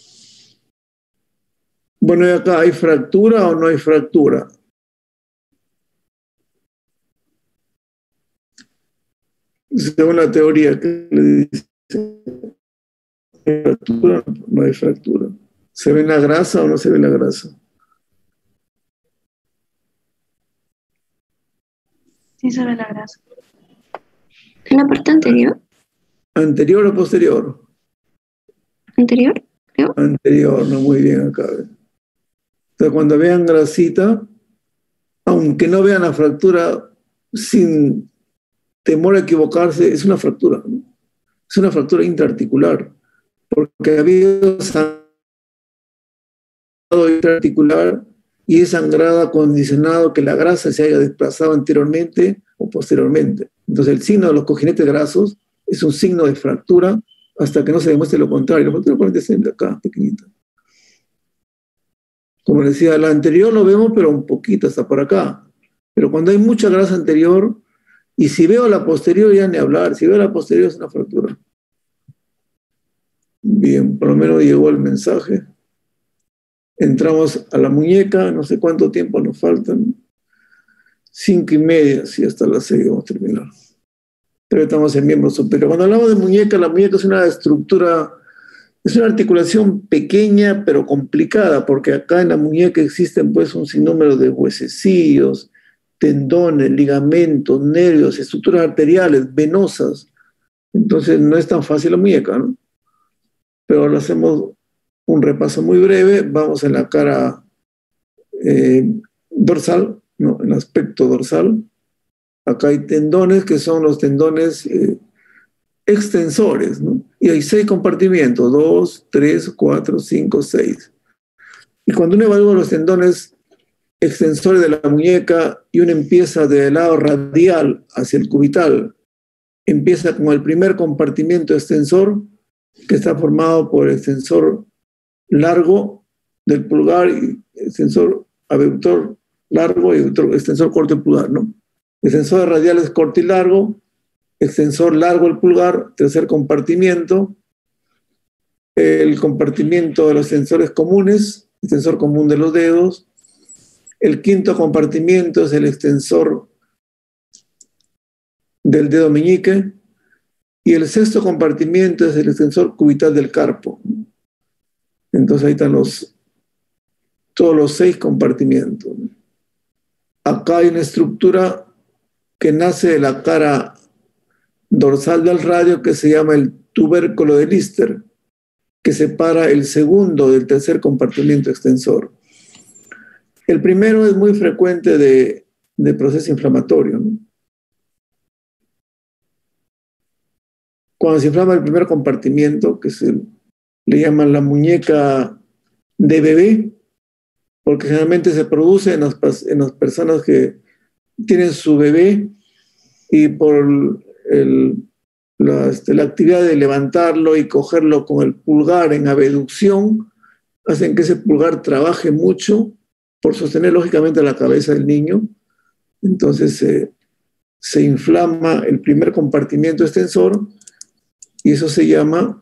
Bueno, y acá, ¿hay fractura o no hay fractura? Según la teoría que le dice, ¿hay fractura o no hay fractura? ¿Se ve la grasa o no se ve la grasa? Sí se ve la grasa. ¿En la parte anterior? ¿Anterior o posterior? ¿Anterior? Creo. Anterior, no, muy bien acá. Entonces, cuando vean grasita, aunque no vean la fractura, sin temor a equivocarse, es una fractura, ¿no? Es una fractura intraarticular, porque ha habido sangrado intraarticular y es sangrado acondicionado que la grasa se haya desplazado anteriormente o posteriormente. Entonces, el signo de los cojinetes grasos es un signo de fractura hasta que no se demuestre lo contrario. La fractura puede ser de acá, pequeñita. Como decía, la anterior lo vemos, pero un poquito, hasta por acá. Pero cuando hay mucha grasa anterior, y si veo la posterior, ya ni hablar. Si veo la posterior, es una fractura. Bien, por lo menos llegó el mensaje. Entramos a la muñeca, no sé cuánto tiempo nos faltan. Cinco y media, sí, hasta las seis vamos a terminar. Pero estamos en miembro superior. Cuando hablamos de muñeca, la muñeca es una estructura, es una articulación pequeña pero complicada, porque acá en la muñeca existen pues un sinnúmero de huesecillos, tendones, ligamentos, nervios, estructuras arteriales, venosas. Entonces no es tan fácil la muñeca, ¿no? Pero ahora hacemos un repaso muy breve. Vamos en la cara eh, dorsal, ¿no? En el aspecto dorsal. Acá hay tendones que son los tendones eh, extensores, ¿no? Y hay seis compartimientos, dos, tres, cuatro, cinco, seis. Y cuando uno evalúa los tendones extensores de la muñeca y uno empieza del lado radial hacia el cubital, empieza con el primer compartimiento extensor, que está formado por el extensor largo del pulgar y extensor abductor largo y extensor corto del pulgar, ¿no? Extensor radial es corto y largo, extensor largo el pulgar, tercer compartimiento, el compartimiento de los extensores comunes, extensor común de los dedos, el quinto compartimiento es el extensor del dedo meñique, y el sexto compartimiento es el extensor cubital del carpo. Entonces ahí están los, todos los seis compartimientos. Acá hay una estructura que nace de la cara dorsal del radio que se llama el tubérculo de Lister, que separa el segundo del tercer compartimiento extensor. El primero es muy frecuente de, de proceso inflamatorio, ¿no? Cuando se inflama el primer compartimiento, que se le llaman la muñeca de bebé, porque generalmente se produce en las, en las personas que tienen su bebé y por el, la, este, la actividad de levantarlo y cogerlo con el pulgar en abducción, hacen que ese pulgar trabaje mucho por sostener lógicamente la cabeza del niño. Entonces eh, se inflama el primer compartimiento extensor y eso se llama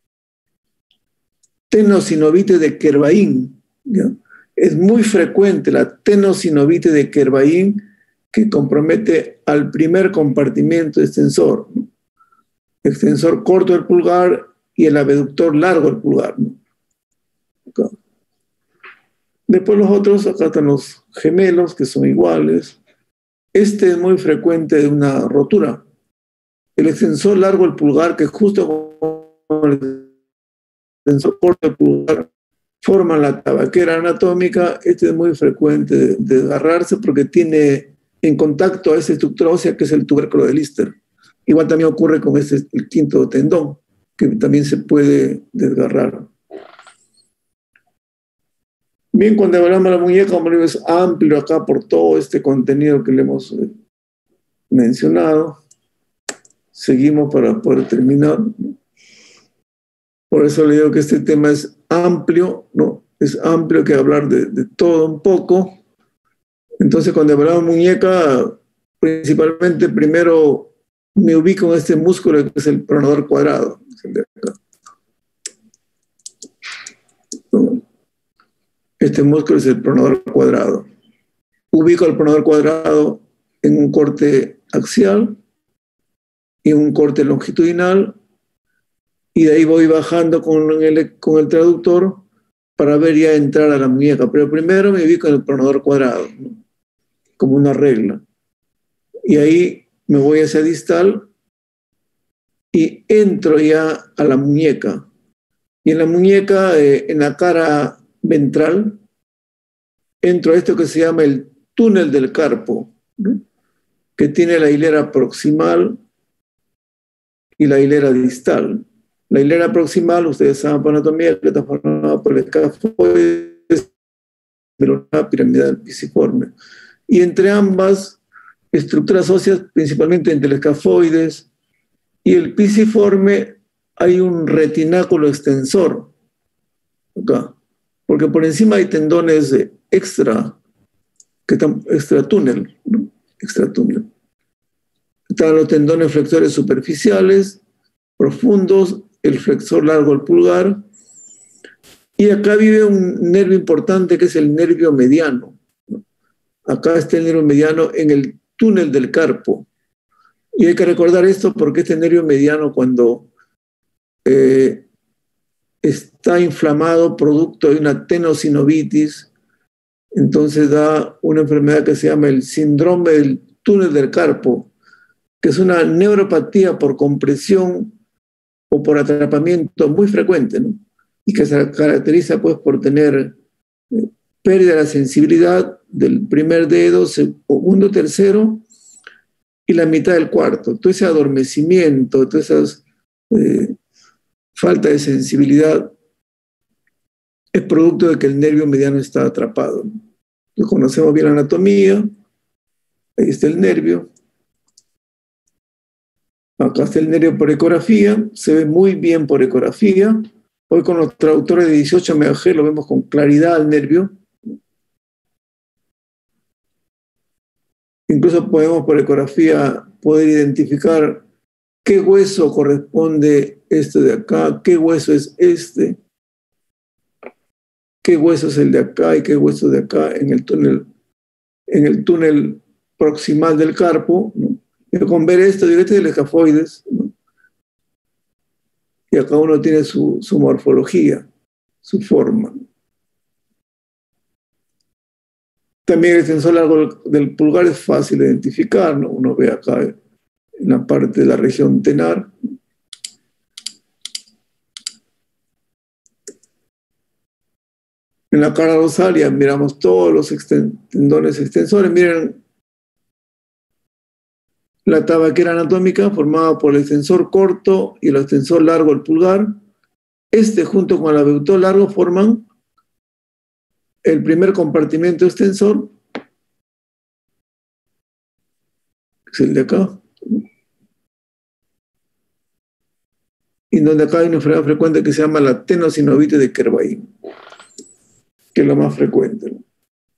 tenosinovitis de Kervain, ¿ya? Es muy frecuente la tenosinovitis de Kervain, que compromete al primer compartimiento extensor, ¿no? Extensor corto del pulgar y el abductor largo del pulgar, ¿no? Acá. Después los otros, acá están los gemelos, que son iguales. Este es muy frecuente de una rotura. El extensor largo del pulgar, que justo con el extensor corto del pulgar forman la tabaquera anatómica, este es muy frecuente de, de desgarrarse porque tiene en contacto a esa estructura ósea que es el tubérculo de Lister. Igual también ocurre con este, el quinto tendón, que también se puede desgarrar. Bien, cuando hablamos de la muñeca, como digo, es amplio acá por todo este contenido que le hemos eh, mencionado. Seguimos para poder terminar, ¿no? Por eso le digo que este tema es amplio, ¿no? Es amplio, que hablar de, de todo un poco. Entonces, cuando hablamos de muñeca, principalmente primero me ubico en este músculo que es el pronador cuadrado. Es el de acá. ¿No? Este músculo es el pronador cuadrado. Ubico el pronador cuadrado en un corte axial y un corte longitudinal, y de ahí voy bajando con el, con el traductor para ver ya entrar a la muñeca. Pero primero me ubico en el pronador cuadrado, ¿no? Como una regla. Y ahí me voy hacia distal y entro ya a la muñeca. Y en la muñeca, eh, en la cara ventral, entro a esto que se llama el túnel del carpo, ¿no? Que tiene la hilera proximal y la hilera distal. La hilera proximal, ustedes saben por anatomía, que está formada por el escafoide piramidal pisiforme. Y entre ambas estructuras óseas, principalmente entre el escafoides y el pisiforme, hay un retináculo extensor, acá, porque por encima hay tendones extra, que están extratúnel, ¿no? Extratúnel. Están los tendones flexores superficiales, profundos, el flexor largo del pulgar, y acá vive un nervio importante que es el nervio mediano, ¿no? Acá está el nervio mediano en el túnel del carpo. Y hay que recordar esto porque este nervio mediano, cuando eh, está inflamado producto de una tenosinovitis, entonces da una enfermedad que se llama el síndrome del túnel del carpo, que es una neuropatía por compresión o por atrapamiento muy frecuente, ¿no? Y que se caracteriza pues por tener eh, pérdida de la sensibilidad del primer dedo, segundo, tercero y la mitad del cuarto. Todo ese adormecimiento, toda esa eh, falta de sensibilidad es producto de que el nervio mediano está atrapado, ¿no? Entonces, conocemos bien la anatomía, ahí está el nervio. Acá está el nervio por ecografía, se ve muy bien por ecografía. Hoy con los traductores de dieciocho megahercios lo vemos con claridad al nervio. Incluso podemos por ecografía poder identificar qué hueso corresponde este de acá, qué hueso es este, qué hueso es el de acá y qué hueso de acá en el túnel, en el túnel proximal del carpo, ¿no? Y con ver esto, digo, este es el escafoides, ¿no? Y acá uno tiene su, su morfología, su forma. También el extensor largo del pulgar es fácil de identificar, ¿no? Uno ve acá en la parte de la región tenar. En la cara dorsal ya miramos todos los exten- tendones extensores. Miren, la tabaquera anatómica formada por el extensor corto y el extensor largo del pulgar. Este junto con el abductor largo forman el primer compartimento extensor, que es el de acá, y donde acá hay una enfermedad frecuente que se llama la tenosinovitis de Kervain, que es lo más frecuente, ¿no?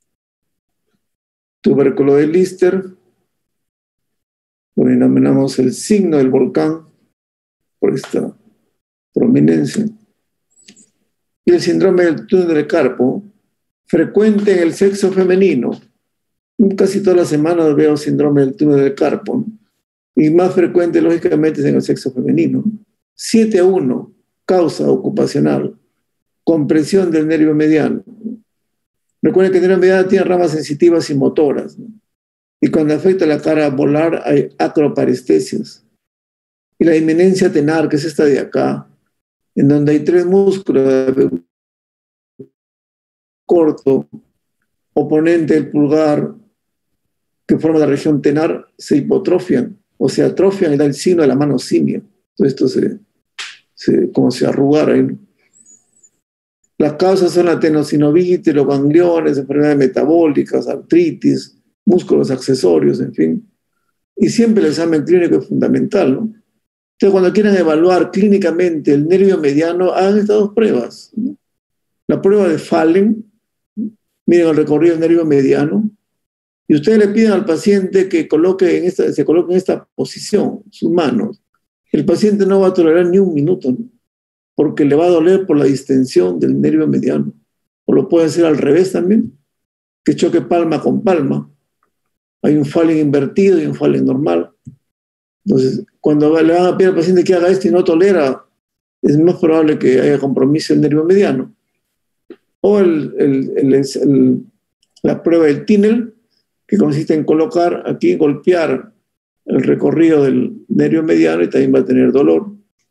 Tubérculo de Lister, lo denominamos el signo del volcán, por esta prominencia. Y el síndrome del túnel del carpo, frecuente en el sexo femenino. Casi todas las semanas veo síndrome del túnel del carpo, ¿no? Y más frecuente, lógicamente, es en el sexo femenino. siete a uno, causa ocupacional, compresión del nervio mediano. Recuerden que el nervio mediano tiene ramas sensitivas y motoras, ¿no? Y cuando afecta la cara volar hay acroparestesias. Y la inminencia tenar, que es esta de acá, en donde hay tres músculos, corto, oponente del pulgar, que forma la región tenar, se hipotrofian o se atrofian y da el signo de la mano simia. Entonces esto se, se, como se arrugara ahí, ¿no? Las causas son la tenosinovitis, los gangliones, enfermedades metabólicas, artritis, músculos accesorios, en fin. Y siempre el examen clínico es fundamental, ¿no? Entonces, cuando quieran evaluar clínicamente el nervio mediano, hagan estas dos pruebas, ¿no? La prueba de Fallen, miren el recorrido del nervio mediano, y ustedes le piden al paciente que coloque en esta, se coloque en esta posición, sus manos. El paciente no va a tolerar ni un minuto, ¿no? Porque le va a doler por la distensión del nervio mediano. O lo puede hacer al revés también, que choque palma con palma. Hay un Fallen invertido y un Fallen normal. Entonces, cuando le van a pedir al paciente que haga esto y no tolera, es más probable que haya compromiso del nervio mediano. O el, el, el, el, la prueba del Tinel, que consiste en colocar aquí, golpear el recorrido del nervio mediano y también va a tener dolor.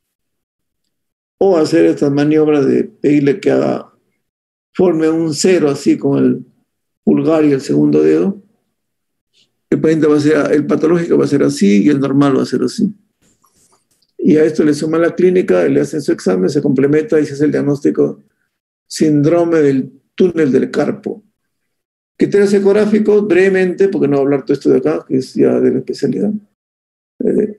O hacer estas maniobras de pedirle que haga, forme un cero así con el pulgar y el segundo dedo. El paciente va a ser, el patológico va a ser así y el normal va a ser así. Y a esto le suma la clínica, le hacen su examen, se complementa y se hace el diagnóstico síndrome del túnel del carpo. Criterios ecográficos, brevemente, porque no voy a hablar todo esto de acá, que es ya de la especialidad. Eh,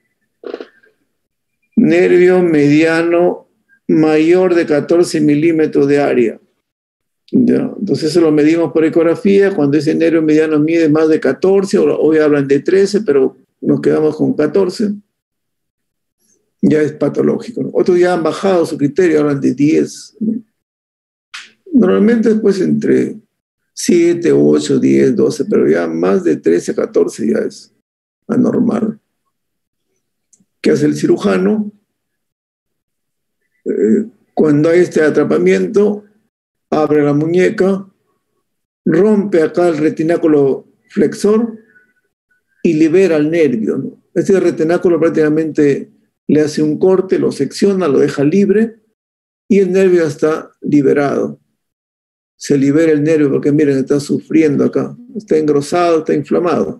nervio mediano mayor de catorce milímetros de área. ¿Ya? Entonces eso lo medimos por ecografía. Cuando ese nervio mediano mide más de catorce, hoy hablan de trece, pero nos quedamos con catorce, ya es patológico, ¿no? Otros ya han bajado su criterio, hablan de diez, ¿no? Normalmente después entre siete, ocho, diez, doce, pero ya más de trece, catorce ya es anormal. ¿Qué hace el cirujano? Eh, cuando hay este atrapamiento, abre la muñeca, rompe acá el retináculo flexor y libera el nervio, ¿no? Este retináculo prácticamente le hace un corte, lo secciona, lo deja libre y el nervio está liberado. Se libera el nervio porque miren, está sufriendo acá, está engrosado, está inflamado.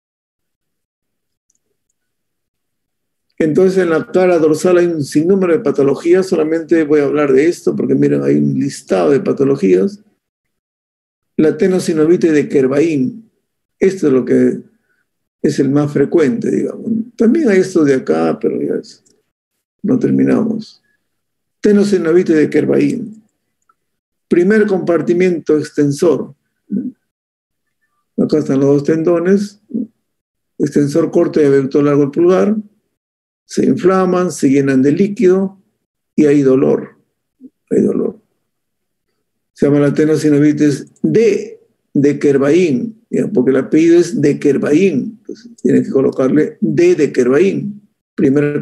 Entonces en la cara dorsal hay un sinnúmero de patologías, solamente voy a hablar de esto porque miren, hay un listado de patologías. La tenosinovitis de Kervain, esto es lo que es el más frecuente, digamos. También hay esto de acá, pero ya es, no terminamos. Tenosinovitis de Kervain. Primer compartimiento extensor. Acá están los dos tendones. Extensor corto y abierto largo el pulgar. Se inflaman, se llenan de líquido y hay dolor. Hay dolor. Se llama la tenosinovitis de, de Kervain, porque el apellido es de Kervain. Entonces, tienen que colocarle D de Kervain. Primer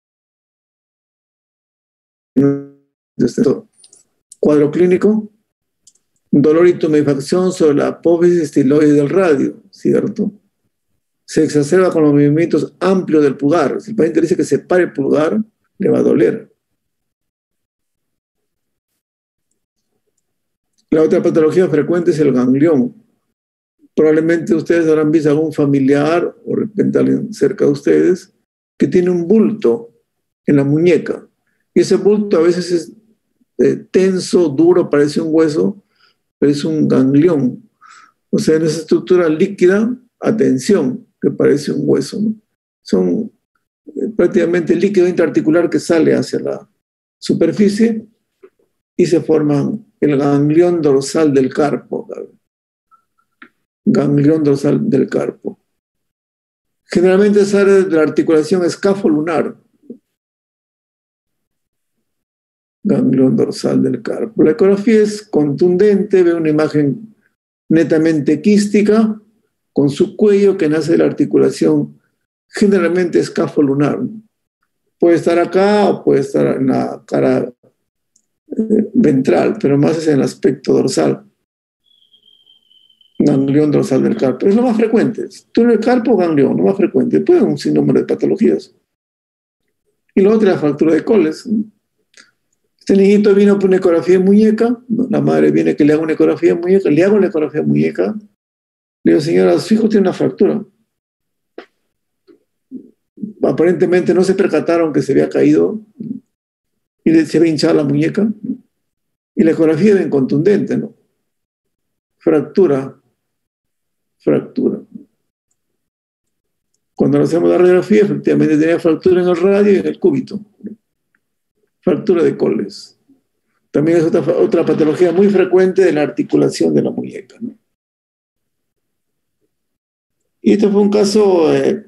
compartimiento. Cuadro clínico, dolor y tumefacción sobre la apófisis estiloide del radio, ¿cierto? Se exacerba con los movimientos amplios del pulgar. Si el paciente dice que se pare el pulgar, le va a doler. La otra patología frecuente es el ganglión. Probablemente ustedes habrán visto a algún familiar o de repente alguien cerca de ustedes que tiene un bulto en la muñeca. Y ese bulto a veces es eh, tenso, duro, parece un hueso, pero es un ganglión. O sea, en esa estructura líquida, atención, que parece un hueso, ¿no? Son eh, prácticamente líquido intraarticular que sale hacia la superficie y se forman el ganglión dorsal del carpo. Ganglión dorsal del carpo. Generalmente sale de la articulación escafolunar. ganglión dorsal del carpo. La ecografía es contundente, ve una imagen netamente quística, con su cuello que nace de la articulación generalmente escafolunar. Puede estar acá o puede estar en la cara eh, ventral, pero más es en el aspecto dorsal. Ganglión dorsal del carpo. Es lo más frecuente. Túnel del carpo o ganglión, lo más frecuente. Puede haber un sinnúmero de patologías. Y lo otro es la fractura de Coles. Este niñito vino por una ecografía de muñeca. La madre viene que le haga una ecografía de muñeca. Le hago la ecografía de muñeca. Le digo, señora, su hijo tiene una fractura. Aparentemente no se percataron que se había caído y se había hinchado la muñeca. Y la ecografía es bien contundente, ¿no? Fractura. Fractura. Cuando le hacemos la radiografía, efectivamente tenía fractura en el radio y en el cúbito. Fractura de Coles. También es otra, otra patología muy frecuente de la articulación de la muñeca, ¿no? Y este fue un caso eh,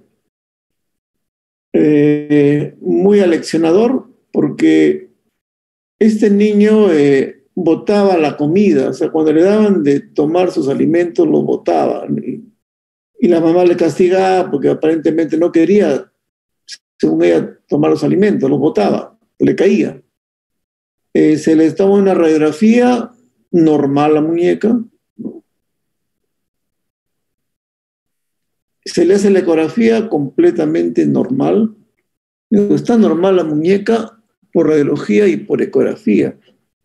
eh, muy aleccionador porque este niño eh, botaba la comida, o sea, cuando le daban de tomar sus alimentos, los botaba. Y, y la mamá le castigaba porque aparentemente no quería, según ella, tomar los alimentos, los botaba, le caía. Eh, se le toma una radiografía normal a la muñeca. Se le hace la ecografía completamente normal. Está normal la muñeca por radiología y por ecografía.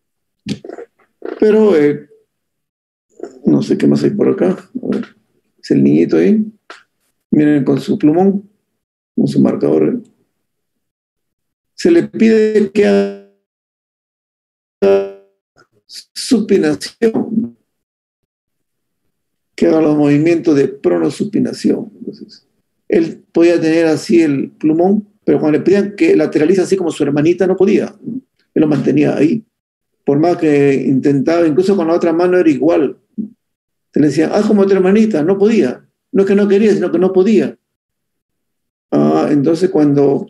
Pero eh, no sé qué más hay por acá. A ver, es el niñito ahí. Miren con su plumón, con su marcador. Se le pide que haga supinación, que haga los movimientos de pronosupinación. Entonces, él podía tener así el plumón, pero cuando le pedían que lateralice así como su hermanita, no podía. Él lo mantenía ahí. Por más que intentaba, incluso con la otra mano era igual. Se le decía, haz como tu hermanita, no podía. No es que no quería, sino que no podía. Ah, entonces cuando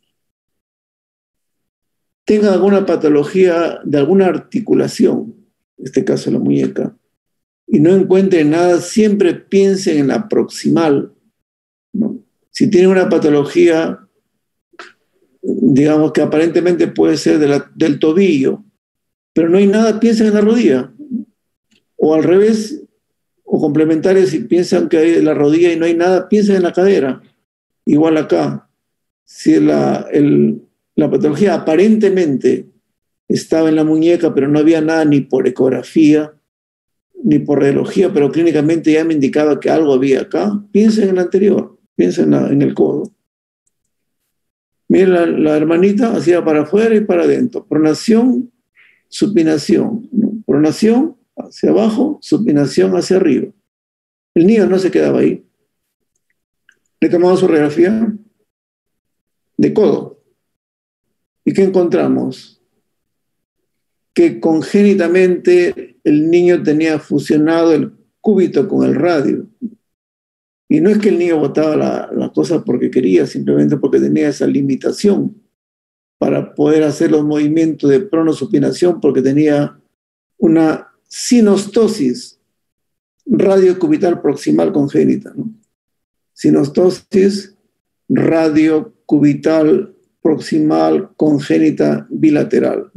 tenga alguna patología de alguna articulación, en este caso la muñeca, y no encuentre nada, siempre piensen en la proximal, ¿no? Si tiene una patología, digamos que aparentemente puede ser de la, del tobillo, pero no hay nada, piensen en la rodilla. O al revés, o complementarios, si piensan que hay en la rodilla y no hay nada, piensen en la cadera. Igual acá. Si la, el, la patología aparentemente estaba en la muñeca, pero no había nada ni por ecografía, ni por radiología, pero clínicamente ya me indicaba que algo había acá, piensen en el anterior, piensen en, la, en el codo. Miren, la, la hermanita hacía para afuera y para adentro. Pronación, supinación, ¿no? Pronación hacia abajo, supinación hacia arriba. El niño no se quedaba ahí. Le tomamos su radiografía de codo. ¿Y qué encontramos? Que congénitamente el niño tenía fusionado el cúbito con el radio. Y no es que el niño botaba la, la cosa porque quería, simplemente porque tenía esa limitación para poder hacer los movimientos de pronosupinación, porque tenía una sinostosis radiocubital proximal congénita, ¿no? Sinostosis radiocubital proximal congénita bilateral.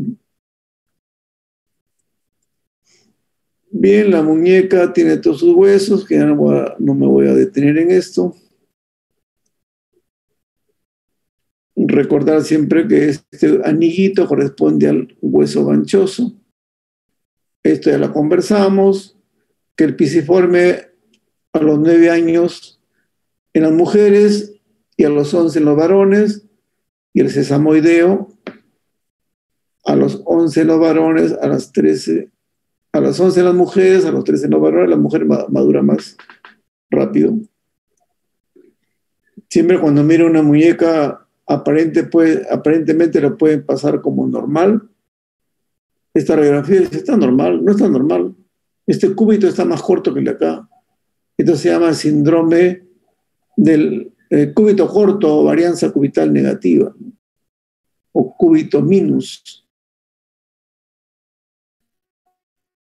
Bien, la muñeca tiene todos sus huesos, que ya no, voy a, no me voy a detener en esto. Recordar siempre que este anillito corresponde al hueso ganchoso. Esto ya lo conversamos, que el pisiforme a los nueve años en las mujeres y a los once en los varones, y el sesamoideo a los once en los varones, a las trece, a las once en las mujeres, a los trece en los varones. La mujer madura más rápido. Siempre cuando mira una muñeca aparente puede, aparentemente lo pueden pasar como normal. Esta radiografía dice, está normal, no está normal. Este cúbito está más corto que el de acá. Esto se llama síndrome del eh, cúbito corto o varianza cubital negativa, o cúbito minus.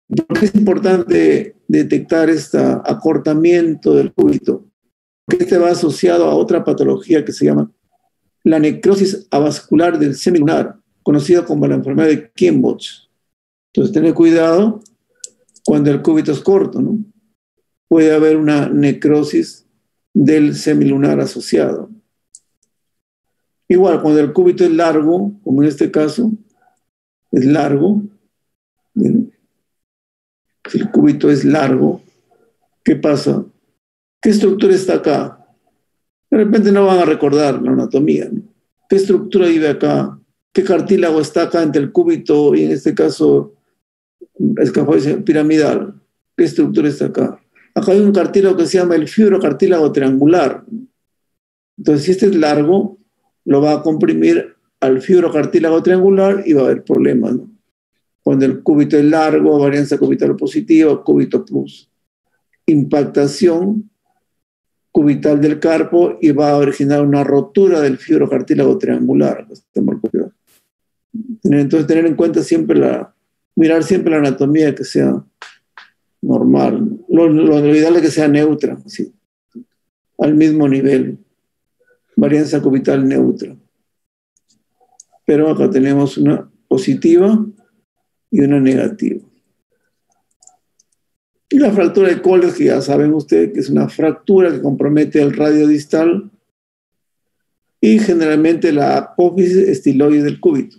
¿Por qué es importante detectar este acortamiento del cúbito? Porque este va asociado a otra patología que se llama la necrosis avascular del semilunar, conocida como la enfermedad de Kienbock. Entonces, tener cuidado cuando el cúbito es corto, ¿no? Puede haber una necrosis del semilunar asociado. Igual, cuando el cúbito es largo, como en este caso, es largo, ¿bien? Si el cúbito es largo, ¿qué pasa? ¿Qué estructura está acá? De repente no van a recordar la anatomía, ¿no? ¿Qué estructura vive acá? ¿Qué cartílago está acá entre el cúbito y en este caso escafoide piramidal? ¿Qué estructura está acá? Acá hay un cartílago que se llama el fibrocartílago triangular. Entonces, si este es largo, lo va a comprimir al fibrocartílago triangular y va a haber problemas, ¿no? Cuando el cúbito es largo, varianza cubital positiva, cúbito plus. Impactación cubital del carpo y va a originar una rotura del fibrocartílago triangular. Entonces, tener en cuenta siempre la, mirar siempre la anatomía que sea normal. Lo, lo, lo ideal es que sea neutra, ¿sí? Al mismo nivel. Varianza cubital neutra. Pero acá tenemos una positiva y una negativa. Y la fractura de Kohler, que ya saben ustedes que es una fractura que compromete el radio distal y generalmente la apófisis estiloide del cúbito.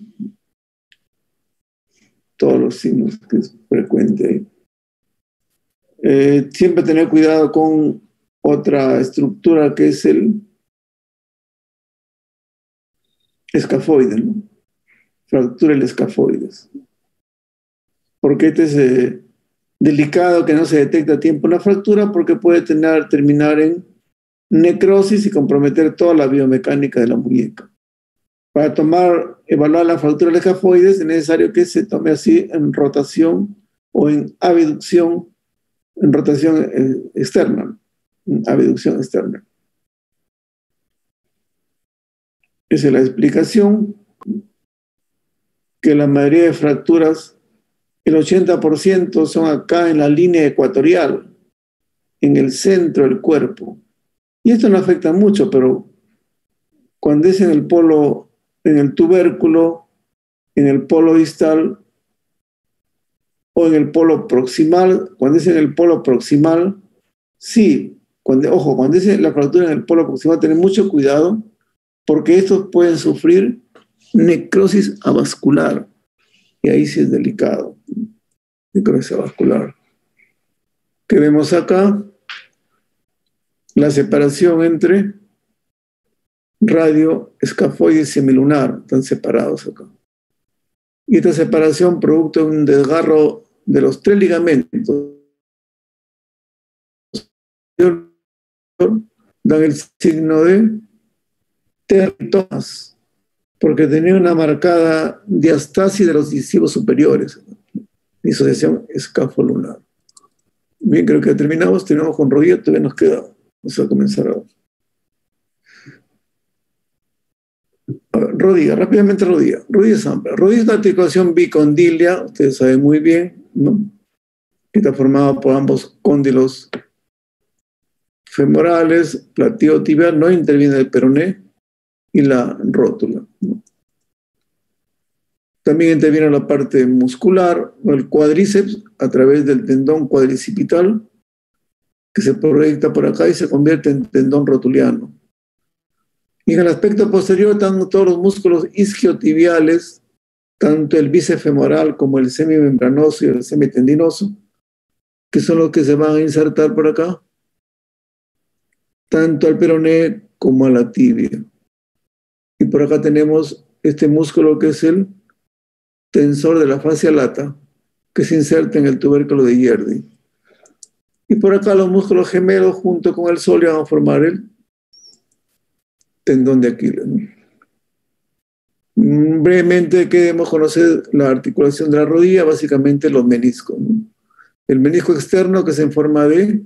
Todos los signos que es frecuente ahí. Eh, siempre tener cuidado con otra estructura que es el escafoide, ¿no? Fractura del escafoides. Porque este es eh, delicado, que no se detecta a tiempo una fractura, porque puede tener, terminar en necrosis y comprometer toda la biomecánica de la muñeca. Para tomar, evaluar la fractura del escafoides es necesario que se tome así en rotación o en abducción, en rotación eh, externa, en abducción externa. Esa es la explicación, que la mayoría de fracturas, el ochenta por ciento son acá en la línea ecuatorial, en el centro del cuerpo. Y esto no afecta mucho, pero cuando es en el polo, en el tubérculo, en el polo distal o en el polo proximal, cuando es en el polo proximal, sí, cuando, ojo, cuando es la fractura en el polo proximal, tener mucho cuidado, porque estos pueden sufrir necrosis avascular, y ahí sí es delicado. Necrosis avascular. ¿Qué vemos acá? La separación entre radio, escafoide y semilunar, están separados acá. Y esta separación, producto de un desgarro de los tres ligamentos, dan el signo de teratomas, porque tenía una marcada diastasis de los incisivos superiores, disociación escafolunar. Bien, creo que terminamos, terminamos con rodilla, todavía nos queda, vamos a comenzar ahora. A ver, rodilla, rápidamente rodilla. Rodilla es amplia. Rodilla es una articulación bicondilia, ustedes saben muy bien, ¿no? Que está formada por ambos cóndilos femorales, plateo tibial, no interviene el peroné y la rótula, ¿no? También interviene la parte muscular, o el cuádriceps, a través del tendón cuadricipital, que se proyecta por acá y se convierte en tendón rotuliano. Y en el aspecto posterior están todos los músculos isquiotibiales, tanto el bíceps femoral como el semimembranoso y el semitendinoso, que son los que se van a insertar por acá, tanto al peroné como a la tibia. Y por acá tenemos este músculo que es el tensor de la fascia lata, que se inserta en el tubérculo de Yerdi. Y por acá los músculos gemelos junto con el sóleo van a formar el tendón de Aquiles, ¿no? Brevemente queremos conocer la articulación de la rodilla, básicamente los meniscos, ¿no? El menisco externo, que es en forma de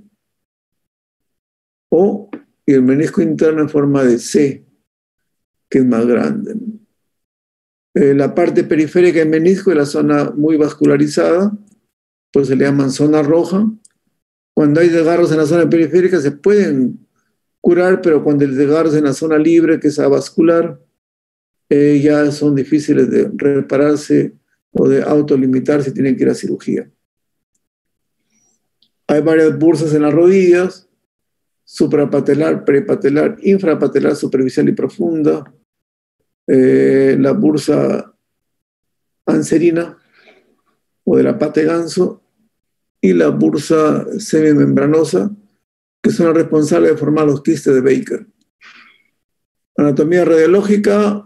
O, y el menisco interno en forma de C, que es más grande, ¿no? Eh, la parte periférica del menisco es la zona muy vascularizada, pues se le llaman zona roja. Cuando hay desgarros en la zona periférica se pueden curar, pero cuando el desgarro es en la zona libre, que es avascular, eh, ya son difíciles de repararse o de autolimitarse y tienen que ir a cirugía. Hay varias bursas en las rodillas: suprapatelar, prepatelar, infrapatelar, superficial y profunda. Eh, la bursa anserina o de la pata de ganso y la bursa semimembranosa, que son las responsables de formar los quistes de Baker. Anatomía radiológica: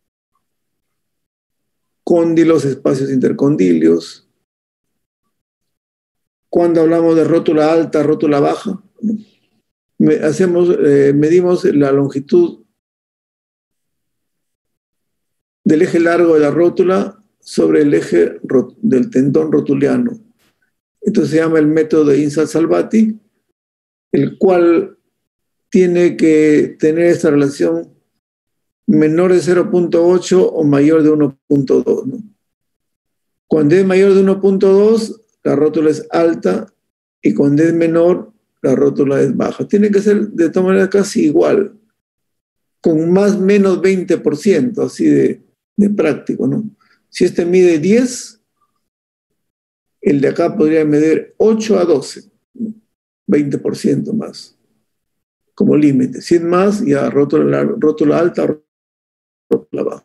cóndilos, espacios intercondilios. Cuando hablamos de rótula alta, rótula baja, me, hacemos, eh, medimos la longitud del eje largo de la rótula sobre el eje rot, del tendón rotuliano. Esto se llama el método de Insat-Salvati, el cual tiene que tener esta relación menor de cero punto ocho o mayor de uno punto dos, ¿no? Cuando es mayor de uno punto dos, la rótula es alta, y cuando es menor, la rótula es baja. Tiene que ser de todas maneras casi igual, con más o menos veinte por ciento, así de, de práctico, ¿no? Si este mide diez, el de acá podría medir ocho a doce, veinte por ciento más, como límite. Si es más, ya rótula, rótula alta, rótula baja.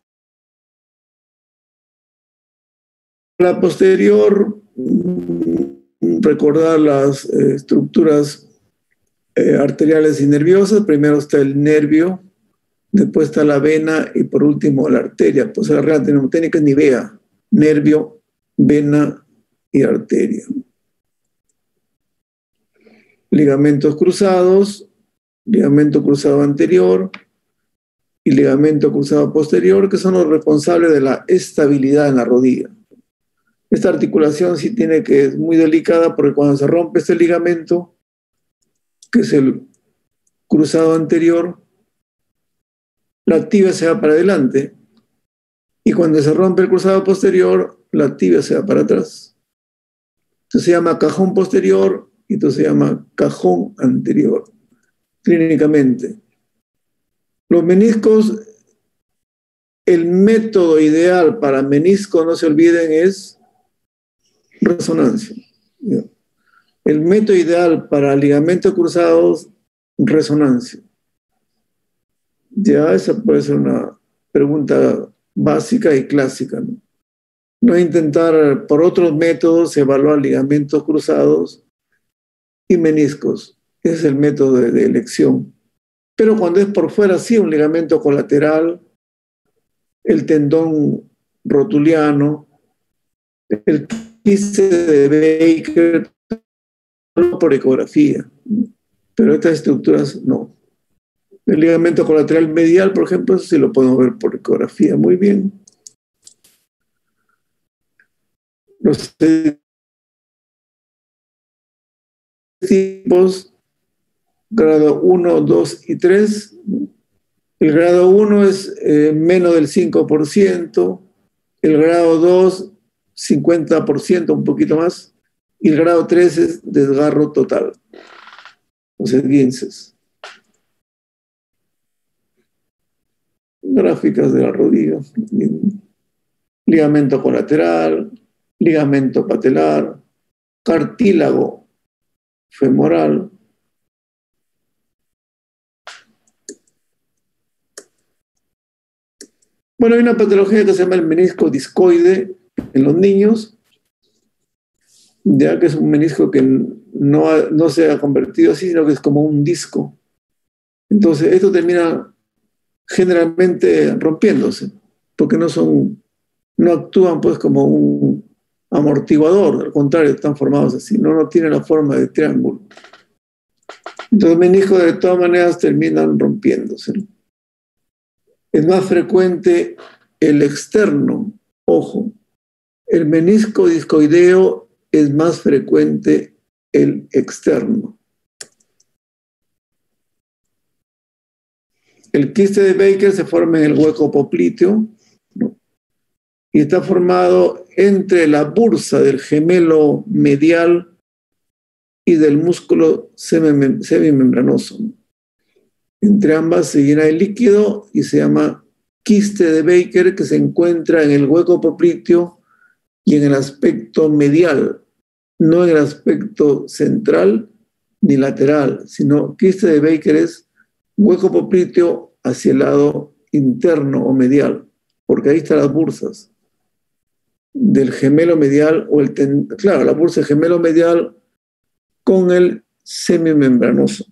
La posterior, recordar las eh, estructuras eh, arteriales y nerviosas. Primero está el nervio, después está la vena y por último la arteria. Pues la regla mnemotécnica es NIVEA: nervio, vena y arteria. Ligamentos cruzados, ligamento cruzado anterior y ligamento cruzado posterior, que son los responsables de la estabilidad en la rodilla. Esta articulación sí tiene que es muy delicada, porque cuando se rompe este ligamento, que es el cruzado anterior, la tibia se va para adelante, y cuando se rompe el cruzado posterior, la tibia se va para atrás. Esto se llama cajón posterior y esto se llama cajón anterior, clínicamente. Los meniscos, el método ideal para menisco, no se olviden, es resonancia. El método ideal para ligamentos cruzados, resonancia. Ya esa puede ser una pregunta básica y clásica, ¿no? No intentar por otros métodos evaluar ligamentos cruzados y meniscos. Ese es el método de, de elección. Pero cuando es por fuera, sí, un ligamento colateral, el tendón rotuliano, el quiste de Baker, por ecografía, pero estas estructuras no. El ligamento colateral medial, por ejemplo, eso sí lo podemos ver por ecografía muy bien. Los tipos, grado uno, dos y tres. El grado uno es eh, menos del cinco por ciento, el grado dos, cincuenta por ciento, un poquito más, y el grado tres es desgarro total, los esguinces. Gráficas de la rodilla: ligamento colateral, ligamento patelar, cartílago femoral, bueno, hay una patología que se llama el menisco discoide en los niños, ya que es un menisco que no, ha, no se ha convertido así, sino que es como un disco. Entonces, esto termina generalmente rompiéndose, porque no son, no actúan pues como un amortiguador, al contrario, están formados así, no, no tienen la forma de triángulo. Entonces, meniscos de todas maneras terminan rompiéndose. Es más frecuente el externo, ojo, el menisco discoideo es más frecuente el externo. El quiste de Baker se forma en el hueco popliteo, ¿no? y está formado entre la bursa del gemelo medial y del músculo semimem- semimembranoso. Entre ambas se llena el líquido y se llama quiste de Baker, que se encuentra en el hueco popliteo y en el aspecto medial, no en el aspecto central ni lateral, sino quiste de Baker es hueco popliteo hacia el lado interno o medial, porque ahí están las bursas del gemelo medial o el ten, claro, la bursa del gemelo medial con el semimembranoso.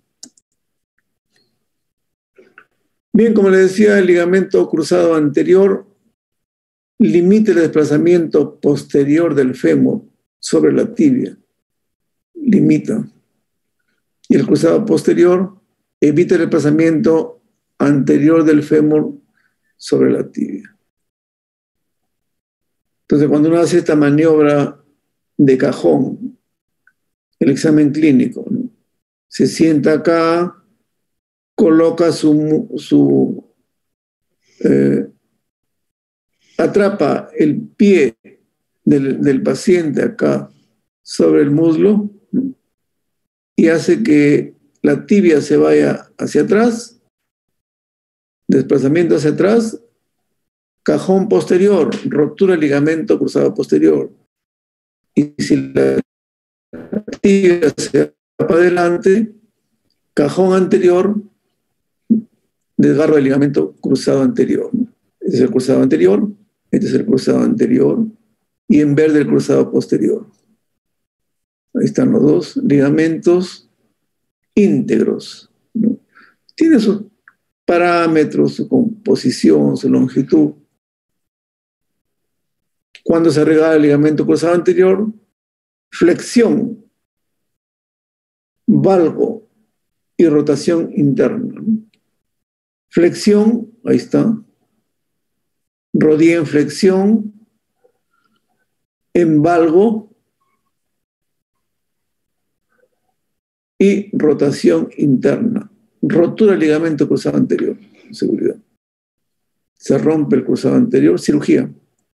Bien, como les decía, el ligamento cruzado anterior limita el desplazamiento posterior del fémur sobre la tibia. Limita. Y el cruzado posterior evita el desplazamiento anterior del fémur sobre la tibia. Entonces, cuando uno hace esta maniobra de cajón, el examen clínico, ¿no? Se sienta acá, coloca su, su eh, atrapa el pie del, del paciente acá sobre el muslo, ¿no? Y hace que la tibia se vaya hacia atrás, desplazamiento hacia atrás, cajón posterior, rotura del ligamento cruzado posterior. Y si la tibia se va para adelante, cajón anterior, desgarro del ligamento cruzado anterior. Este es el cruzado anterior, este es el cruzado anterior, y en verde el cruzado posterior. Ahí están los dos ligamentos íntegros, ¿no? Tiene sus parámetros, su composición, su longitud. Cuando se regala el ligamento cruzado anterior, flexión, valgo y rotación interna, ¿no? Flexión, ahí está. Rodilla en flexión, en valgo y rotación interna. Rotura del ligamento cruzado anterior, seguridad. Se rompe el cruzado anterior, cirugía.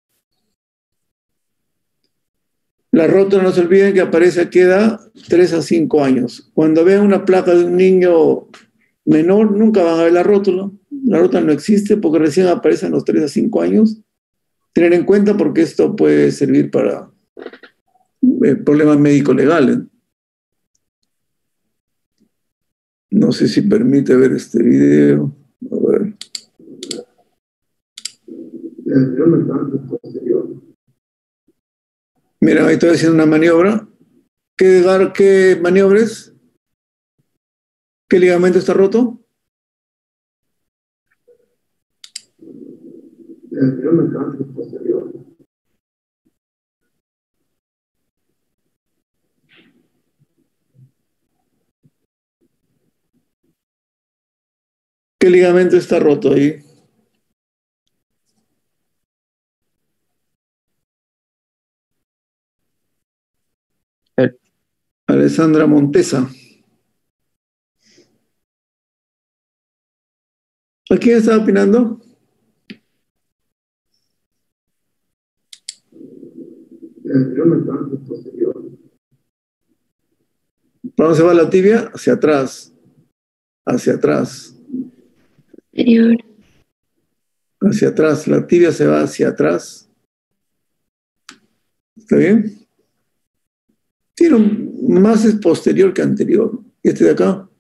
La rótula, no se olviden que aparece a qué edad, tres a cinco años. Cuando vean una placa de un niño menor, nunca van a ver la rótula. La rótula no existe porque recién aparece a los tres a cinco años. Tener en cuenta porque esto puede servir para eh, problemas médico-legales. No sé si permite ver este video. A ver. Mira, ahí estoy haciendo una maniobra. ¿Qué, qué maniobra es? ¿Qué ligamento está roto? ¿Qué ligamento está roto ahí? El, Alessandra Montesa. ¿A quién está opinando? ¿Para dónde se va la tibia? Hacia atrás. Hacia atrás. Posterior. Hacia atrás. La tibia se va hacia atrás. ¿Está bien? Tiene un, más es posterior que anterior. ¿Y este de acá?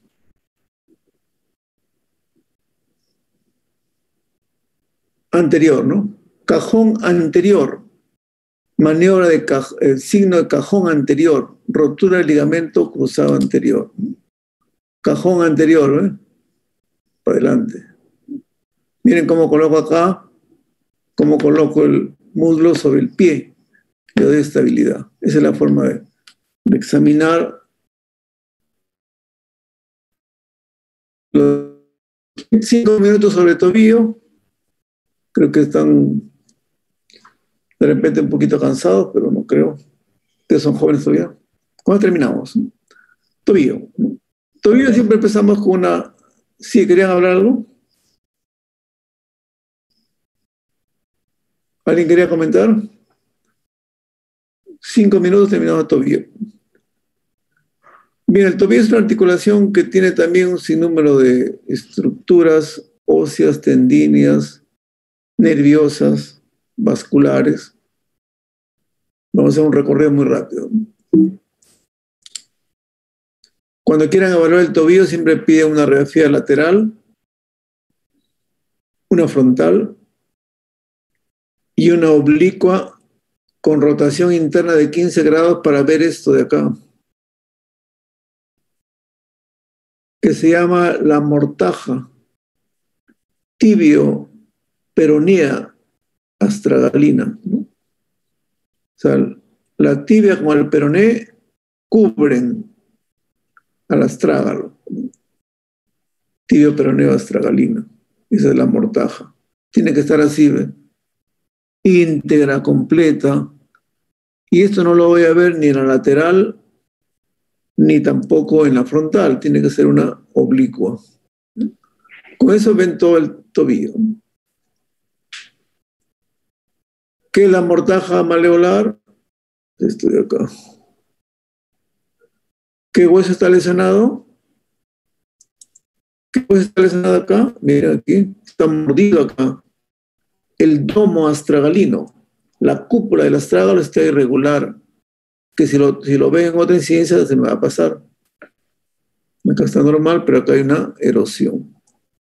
Anterior, ¿no? Cajón anterior. Maniobra de caj- el signo de cajón anterior. Rotura del ligamento cruzado anterior. Cajón anterior, ¿eh? Para adelante. Miren cómo coloco acá, cómo coloco el muslo sobre el pie. Le doy estabilidad. Esa es la forma de, de examinar los cinco minutos sobre tobillo. Creo que están de repente un poquito cansados, pero no creo. Ustedes son jóvenes todavía. ¿Cuándo terminamos? Tobillo. Tobillo siempre empezamos con una... ¿Sí querían hablar algo? ¿Alguien quería comentar? Cinco minutos terminado el tobillo. Bien, el tobillo es una articulación que tiene también un sinnúmero de estructuras óseas, tendíneas, nerviosas, vasculares. Vamos a hacer un recorrido muy rápido. Cuando quieran evaluar el tobillo, siempre piden una radiografía lateral, una frontal y una oblicua con rotación interna de quince grados para ver esto de acá, que se llama la mortaja tibio-peronea astragalina, ¿no? O sea, la tibia con el peroné cubren al astrágalo, tibio-peroneo astragalina. Esa es la mortaja. Tiene que estar así, ¿ve? Íntegra, completa. Y esto no lo voy a ver ni en la lateral, ni tampoco en la frontal. Tiene que ser una oblicua. Con eso ven todo el tobillo. ¿Qué es la mortaja maleolar? Esto de acá. ¿Qué hueso está lesionado? ¿Qué hueso está lesionado acá? Mira aquí, está mordido acá. El domo astragalino. La cúpula del astrágalo está irregular, que si lo, si lo ven en otra incidencia se me va a pasar. Acá está normal, pero acá hay una erosión.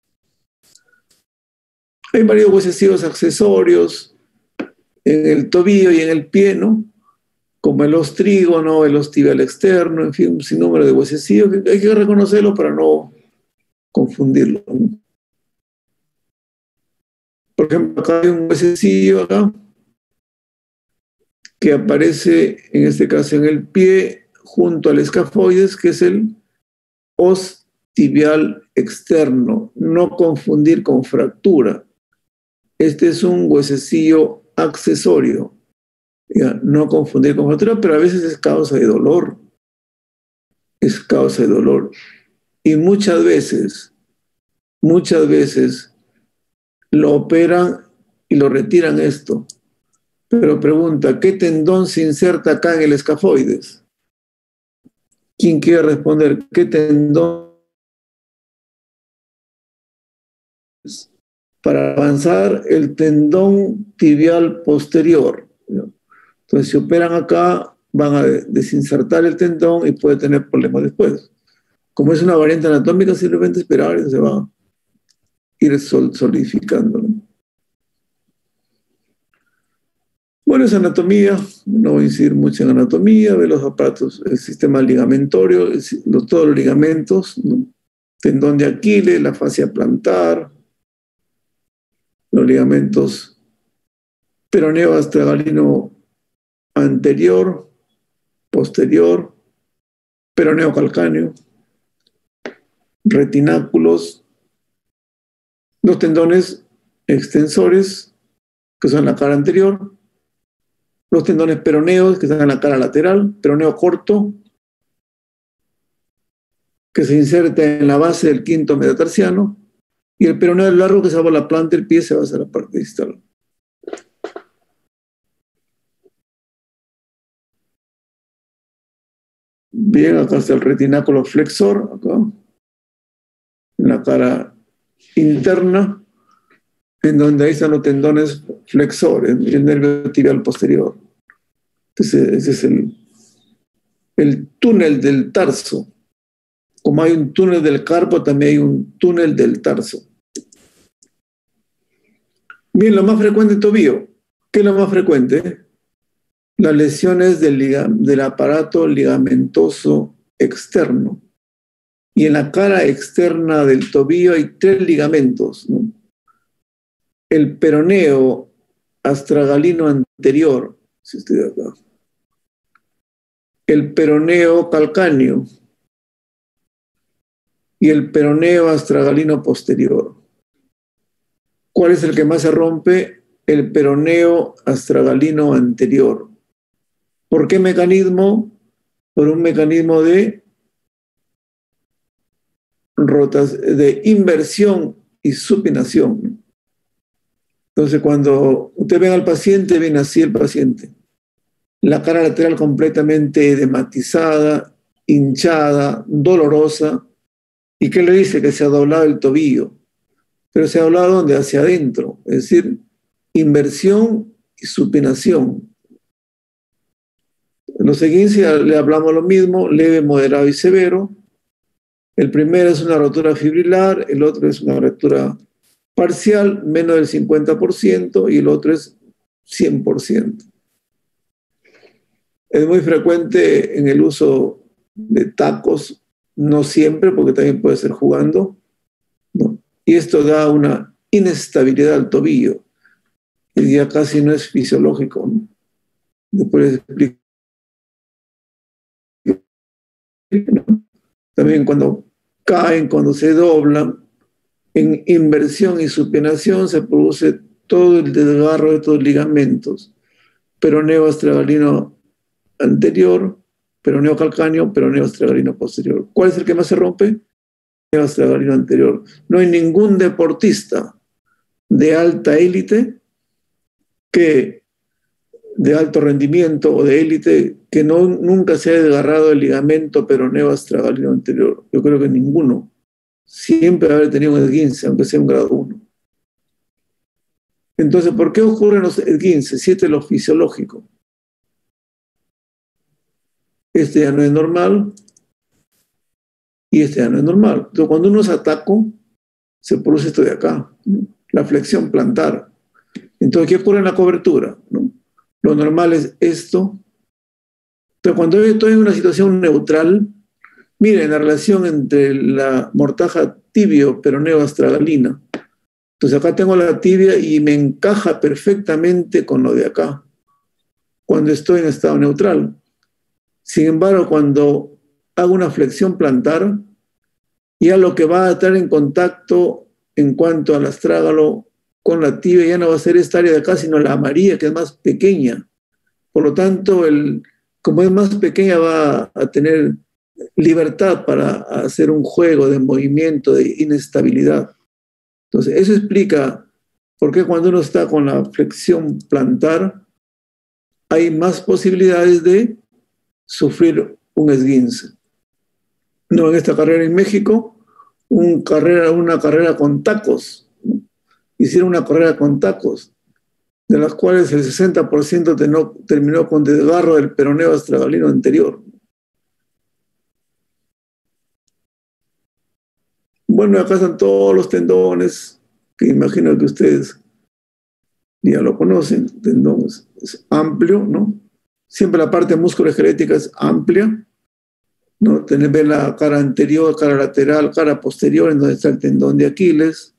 Hay varios huesecillos accesorios en el tobillo y en el pie, ¿no? Como el ostrígono, el ostibial externo, en fin, un sinnúmero de huesecillos que hay que reconocerlo para no confundirlo, ¿no? Por ejemplo, acá hay un huesecillo acá que aparece, en este caso, en el pie, junto al escafoides, que es el os tibial externo. No confundir con fractura. Este es un huesecillo accesorio. Ya, no confundir con fractura, pero a veces es causa de dolor. Es causa de dolor. Y muchas veces, muchas veces lo operan y lo retiran esto. Pero pregunta, ¿qué tendón se inserta acá en el escafoides? ¿Quién quiere responder? ¿Qué tendón? Para avanzar, el tendón tibial posterior. Entonces, si operan acá, van a desinsertar el tendón y puede tener problemas después. Como es una variante anatómica, simplemente esperar y se va a ir solidificando, ¿no? Bueno, es anatomía, no voy a incidir mucho en anatomía, ve los aparatos, el sistema ligamentorio, el, los, todos los ligamentos, ¿no? Tendón de Aquiles, la fascia plantar, los ligamentos peroneo astragalino anterior, posterior, peroneo calcáneo, retináculos, los tendones extensores, que son la cara anterior, los tendones peroneos, que están en la cara lateral, peroneo corto, que se inserta en la base del quinto metatarsiano, y el peroneo largo, que se va a la planta del pie, se va hacia la parte distal. Bien, acá está el retináculo flexor, acá, en la cara interna, en donde ahí están los tendones flexores, el nervio tibial posterior. Entonces, ese es el, el túnel del tarso. Como hay un túnel del carpo, también hay un túnel del tarso. Bien, lo más frecuente en tobillo. ¿Qué es lo más frecuente? Las lesiones del, del aparato ligamentoso externo. Y en la cara externa del tobillo hay tres ligamentos, ¿no? El peroneo astragalino anterior, si estoy de acá. El peroneo calcáneo y el peroneo astragalino posterior. ¿Cuál es el que más se rompe? El peroneo astragalino anterior. ¿Por qué mecanismo? Por un mecanismo de, rotas, de inversión y supinación. Entonces, cuando usted ve al paciente, viene así el paciente. La cara lateral completamente edematizada, hinchada, dolorosa. ¿Y qué le dice? Que se ha doblado el tobillo. Pero se ha doblado ¿dónde? Hacia adentro. Es decir, inversión y supinación. En los esguinces le hablamos lo mismo, leve, moderado y severo. El primero es una rotura fibrilar, el otro es una rotura parcial, menos del cincuenta por ciento, y el otro es cien por ciento. Es muy frecuente en el uso de tacos, no siempre, porque también puede ser jugando, ¿no? Y esto da una inestabilidad al tobillo, y ya casi no es fisiológico, ¿no? Después les explico. También cuando caen, cuando se doblan, en inversión y supinación se produce todo el desgarro de estos ligamentos, peroneo astragalino anterior, peroneo calcáneo, peroneo astragalino posterior. ¿Cuál es el que más se rompe? Peroneo astragalino anterior. No hay ningún deportista de alta élite que de alto rendimiento o de élite que no, nunca se haya desgarrado el ligamento peroneo astragalino anterior. Yo creo que ninguno. Siempre haber tenido un esguince, aunque sea un grado uno. Entonces, ¿por qué ocurren los esguinces? Si este es lo fisiológico. Este ya no es normal y este ya no es normal. Entonces, cuando uno se ataca, se produce esto de acá, ¿no? La flexión plantar. Entonces, ¿qué ocurre en la cobertura? ¿No? Lo normal es esto. Pero cuando yo estoy en una situación neutral, miren la relación entre la mortaja tibio-peroneo astragalina. Entonces acá tengo la tibia y me encaja perfectamente con lo de acá, cuando estoy en estado neutral. Sin embargo, cuando hago una flexión plantar, ya lo que va a estar en contacto en cuanto al astrágalo con la tibia ya no va a ser esta área de acá, sino la amarilla, que es más pequeña. Por lo tanto, el, como es más pequeña, va a tener libertad para hacer un juego de movimiento, de inestabilidad. Entonces, eso explica por qué cuando uno está con la flexión plantar, hay más posibilidades de sufrir un esguince. No, en esta carrera en México, un carrera, una carrera con tacos, ¿no? Hicieron una carrera con tacos, de las cuales el sesenta por ciento tenó, terminó con desgarro del peroneo astragalino anterior. Bueno, acá están todos los tendones, que imagino que ustedes ya lo conocen. Tendón es, es amplio, ¿no? Siempre la parte musculoesquelética es amplia, ¿no? Tener ver la cara anterior, cara lateral, cara posterior, en donde está el tendón de Aquiles,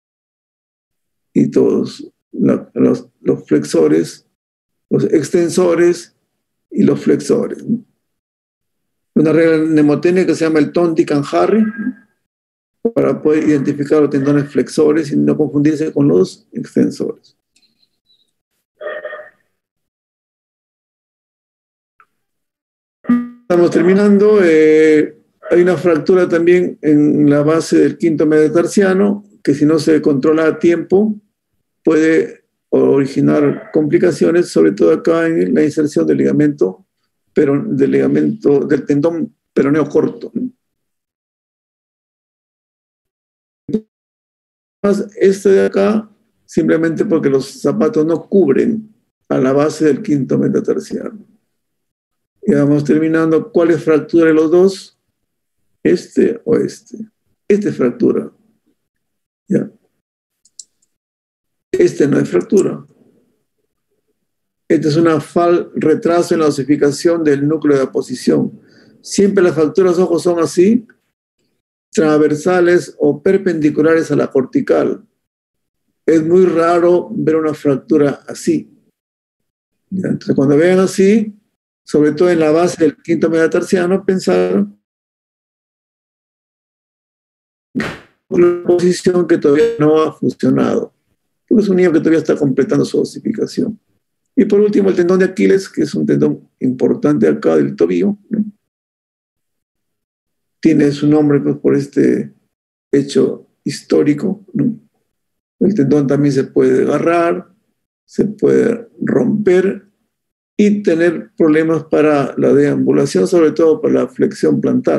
y todos la, los, los flexores, los extensores y los flexores, ¿no? Una regla mnemotécnica que se llama el Tom, Dick and Harry, ¿no? Para poder identificar los tendones flexores y no confundirse con los extensores. Estamos terminando. Eh, hay una fractura también en la base del quinto metatarsiano, que si no se controla a tiempo, puede originar complicaciones, sobre todo acá en la inserción del ligamento, pero del ligamento del tendón peroneo corto, ¿no? Este de acá, simplemente porque los zapatos no cubren a la base del quinto metatarsiano. Y vamos terminando. ¿Cuál es fractura de los dos? Este o este. Este es fractura. ¿Ya? Este no es fractura. Este es una fal retraso en la osificación del núcleo de aposición. Siempre las fracturas de ojos son así, transversales o perpendiculares a la cortical. Es muy raro ver una fractura así. ¿Ya? Entonces, cuando vean así, sobre todo en la base del quinto metatarsiano, pensar una posición que todavía no ha funcionado. Porque es un niño que todavía está completando su osificación. Y por último, el tendón de Aquiles, que es un tendón importante acá del tobillo, ¿no? Tiene su nombre, pues, por este hecho histórico, ¿no? El tendón también se puede agarrar, se puede romper y tener problemas para la deambulación, sobre todo para la flexión plantar.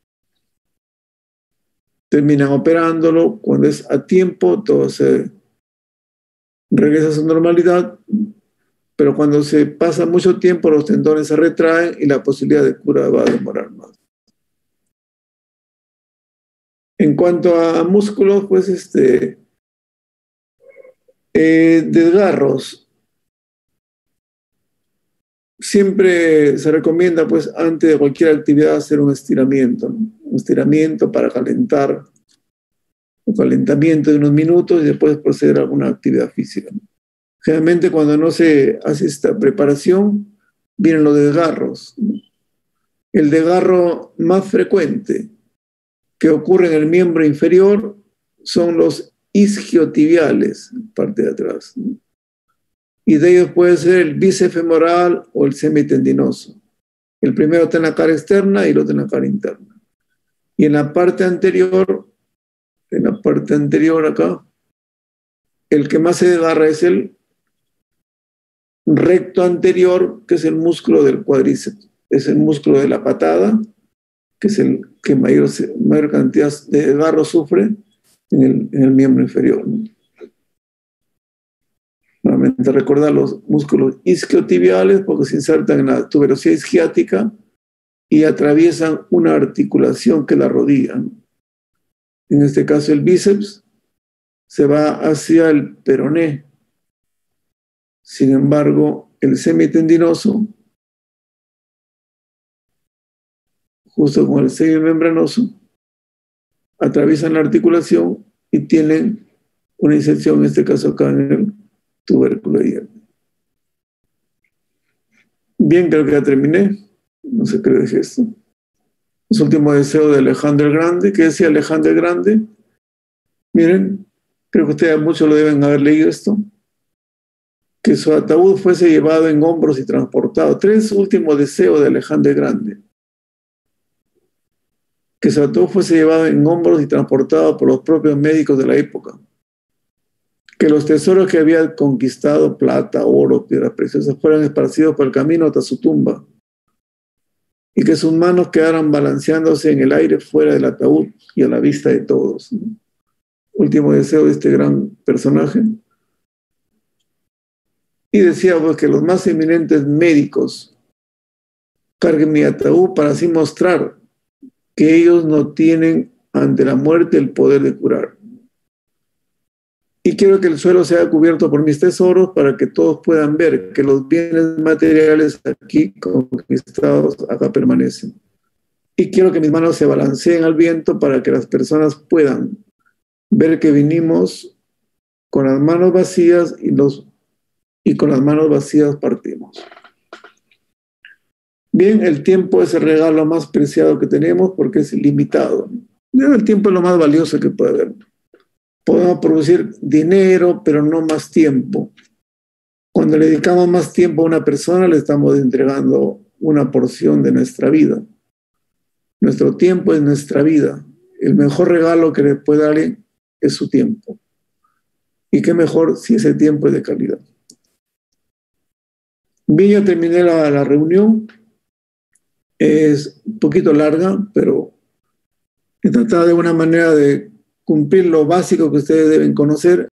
Terminan operándolo. Cuando es a tiempo, todo se regresa a su normalidad, pero cuando se pasa mucho tiempo, los tendones se retraen y la posibilidad de cura va a demorar más. En cuanto a músculos, pues este, eh, desgarros. Siempre se recomienda, pues, antes de cualquier actividad hacer un estiramiento, ¿no? Un estiramiento para calentar, un calentamiento de unos minutos y después proceder a alguna actividad física, ¿no? Generalmente cuando no se hace esta preparación, vienen los desgarros, ¿no? El desgarro más frecuente que ocurre en el miembro inferior son los isquiotibiales, parte de atrás, ¿no? Y de ellos puede ser el bíceps femoral o el semitendinoso. El primero está en la cara externa y el otro en la cara interna. Y en la parte anterior, en la parte anterior acá, el que más se desgarra es el recto anterior, que es el músculo del cuádriceps. Es el músculo de la patada, que es el que mayor, mayor cantidad de desgarro sufre en el, en el miembro inferior, ¿no? Nuevamente recordar los músculos isquiotibiales porque se insertan en la tuberosidad isquiática y atraviesan una articulación que es la rodilla, ¿no? En este caso el bíceps se va hacia el peroné. Sin embargo, el semitendinoso, justo con el semimembranoso, atraviesan la articulación y tienen una inserción, en este caso acá en el tubérculo diana. Bien, creo que ya terminé. No sé qué dejé esto. Es el último deseo de Alejandro el Grande. ¿Qué decía Alejandro el Grande? Miren, creo que ustedes muchos lo deben haber leído esto. Que su ataúd fuese llevado en hombros y transportado. Tres últimos deseos de Alejandro el Grande. Que su ataúd fuese llevado en hombros y transportado por los propios médicos de la época. Que los tesoros que había conquistado, plata, oro, piedras preciosas, fueran esparcidos por el camino hasta su tumba. Y que sus manos quedaran balanceándose en el aire fuera del ataúd y a la vista de todos, ¿no? Último deseo de este gran personaje. Y decía pues, que los más eminentes médicos carguen mi ataúd para así mostrar que ellos no tienen ante la muerte el poder de curar. Y quiero que el suelo sea cubierto por mis tesoros para que todos puedan ver que los bienes materiales aquí conquistados acá permanecen. Y quiero que mis manos se balanceen al viento para que las personas puedan ver que vinimos con las manos vacías y, los, y con las manos vacías partimos. Bien, el tiempo es el regalo más preciado que tenemos porque es ilimitado. El tiempo es lo más valioso que puede haber. Podemos producir dinero, pero no más tiempo. Cuando le dedicamos más tiempo a una persona, le estamos entregando una porción de nuestra vida. Nuestro tiempo es nuestra vida. El mejor regalo que le puede dar alguien es su tiempo. Y qué mejor si ese tiempo es de calidad. Bien, ya terminé la, la reunión. Es un poquito larga, pero he tratado de una manera de cumplir lo básico que ustedes deben conocer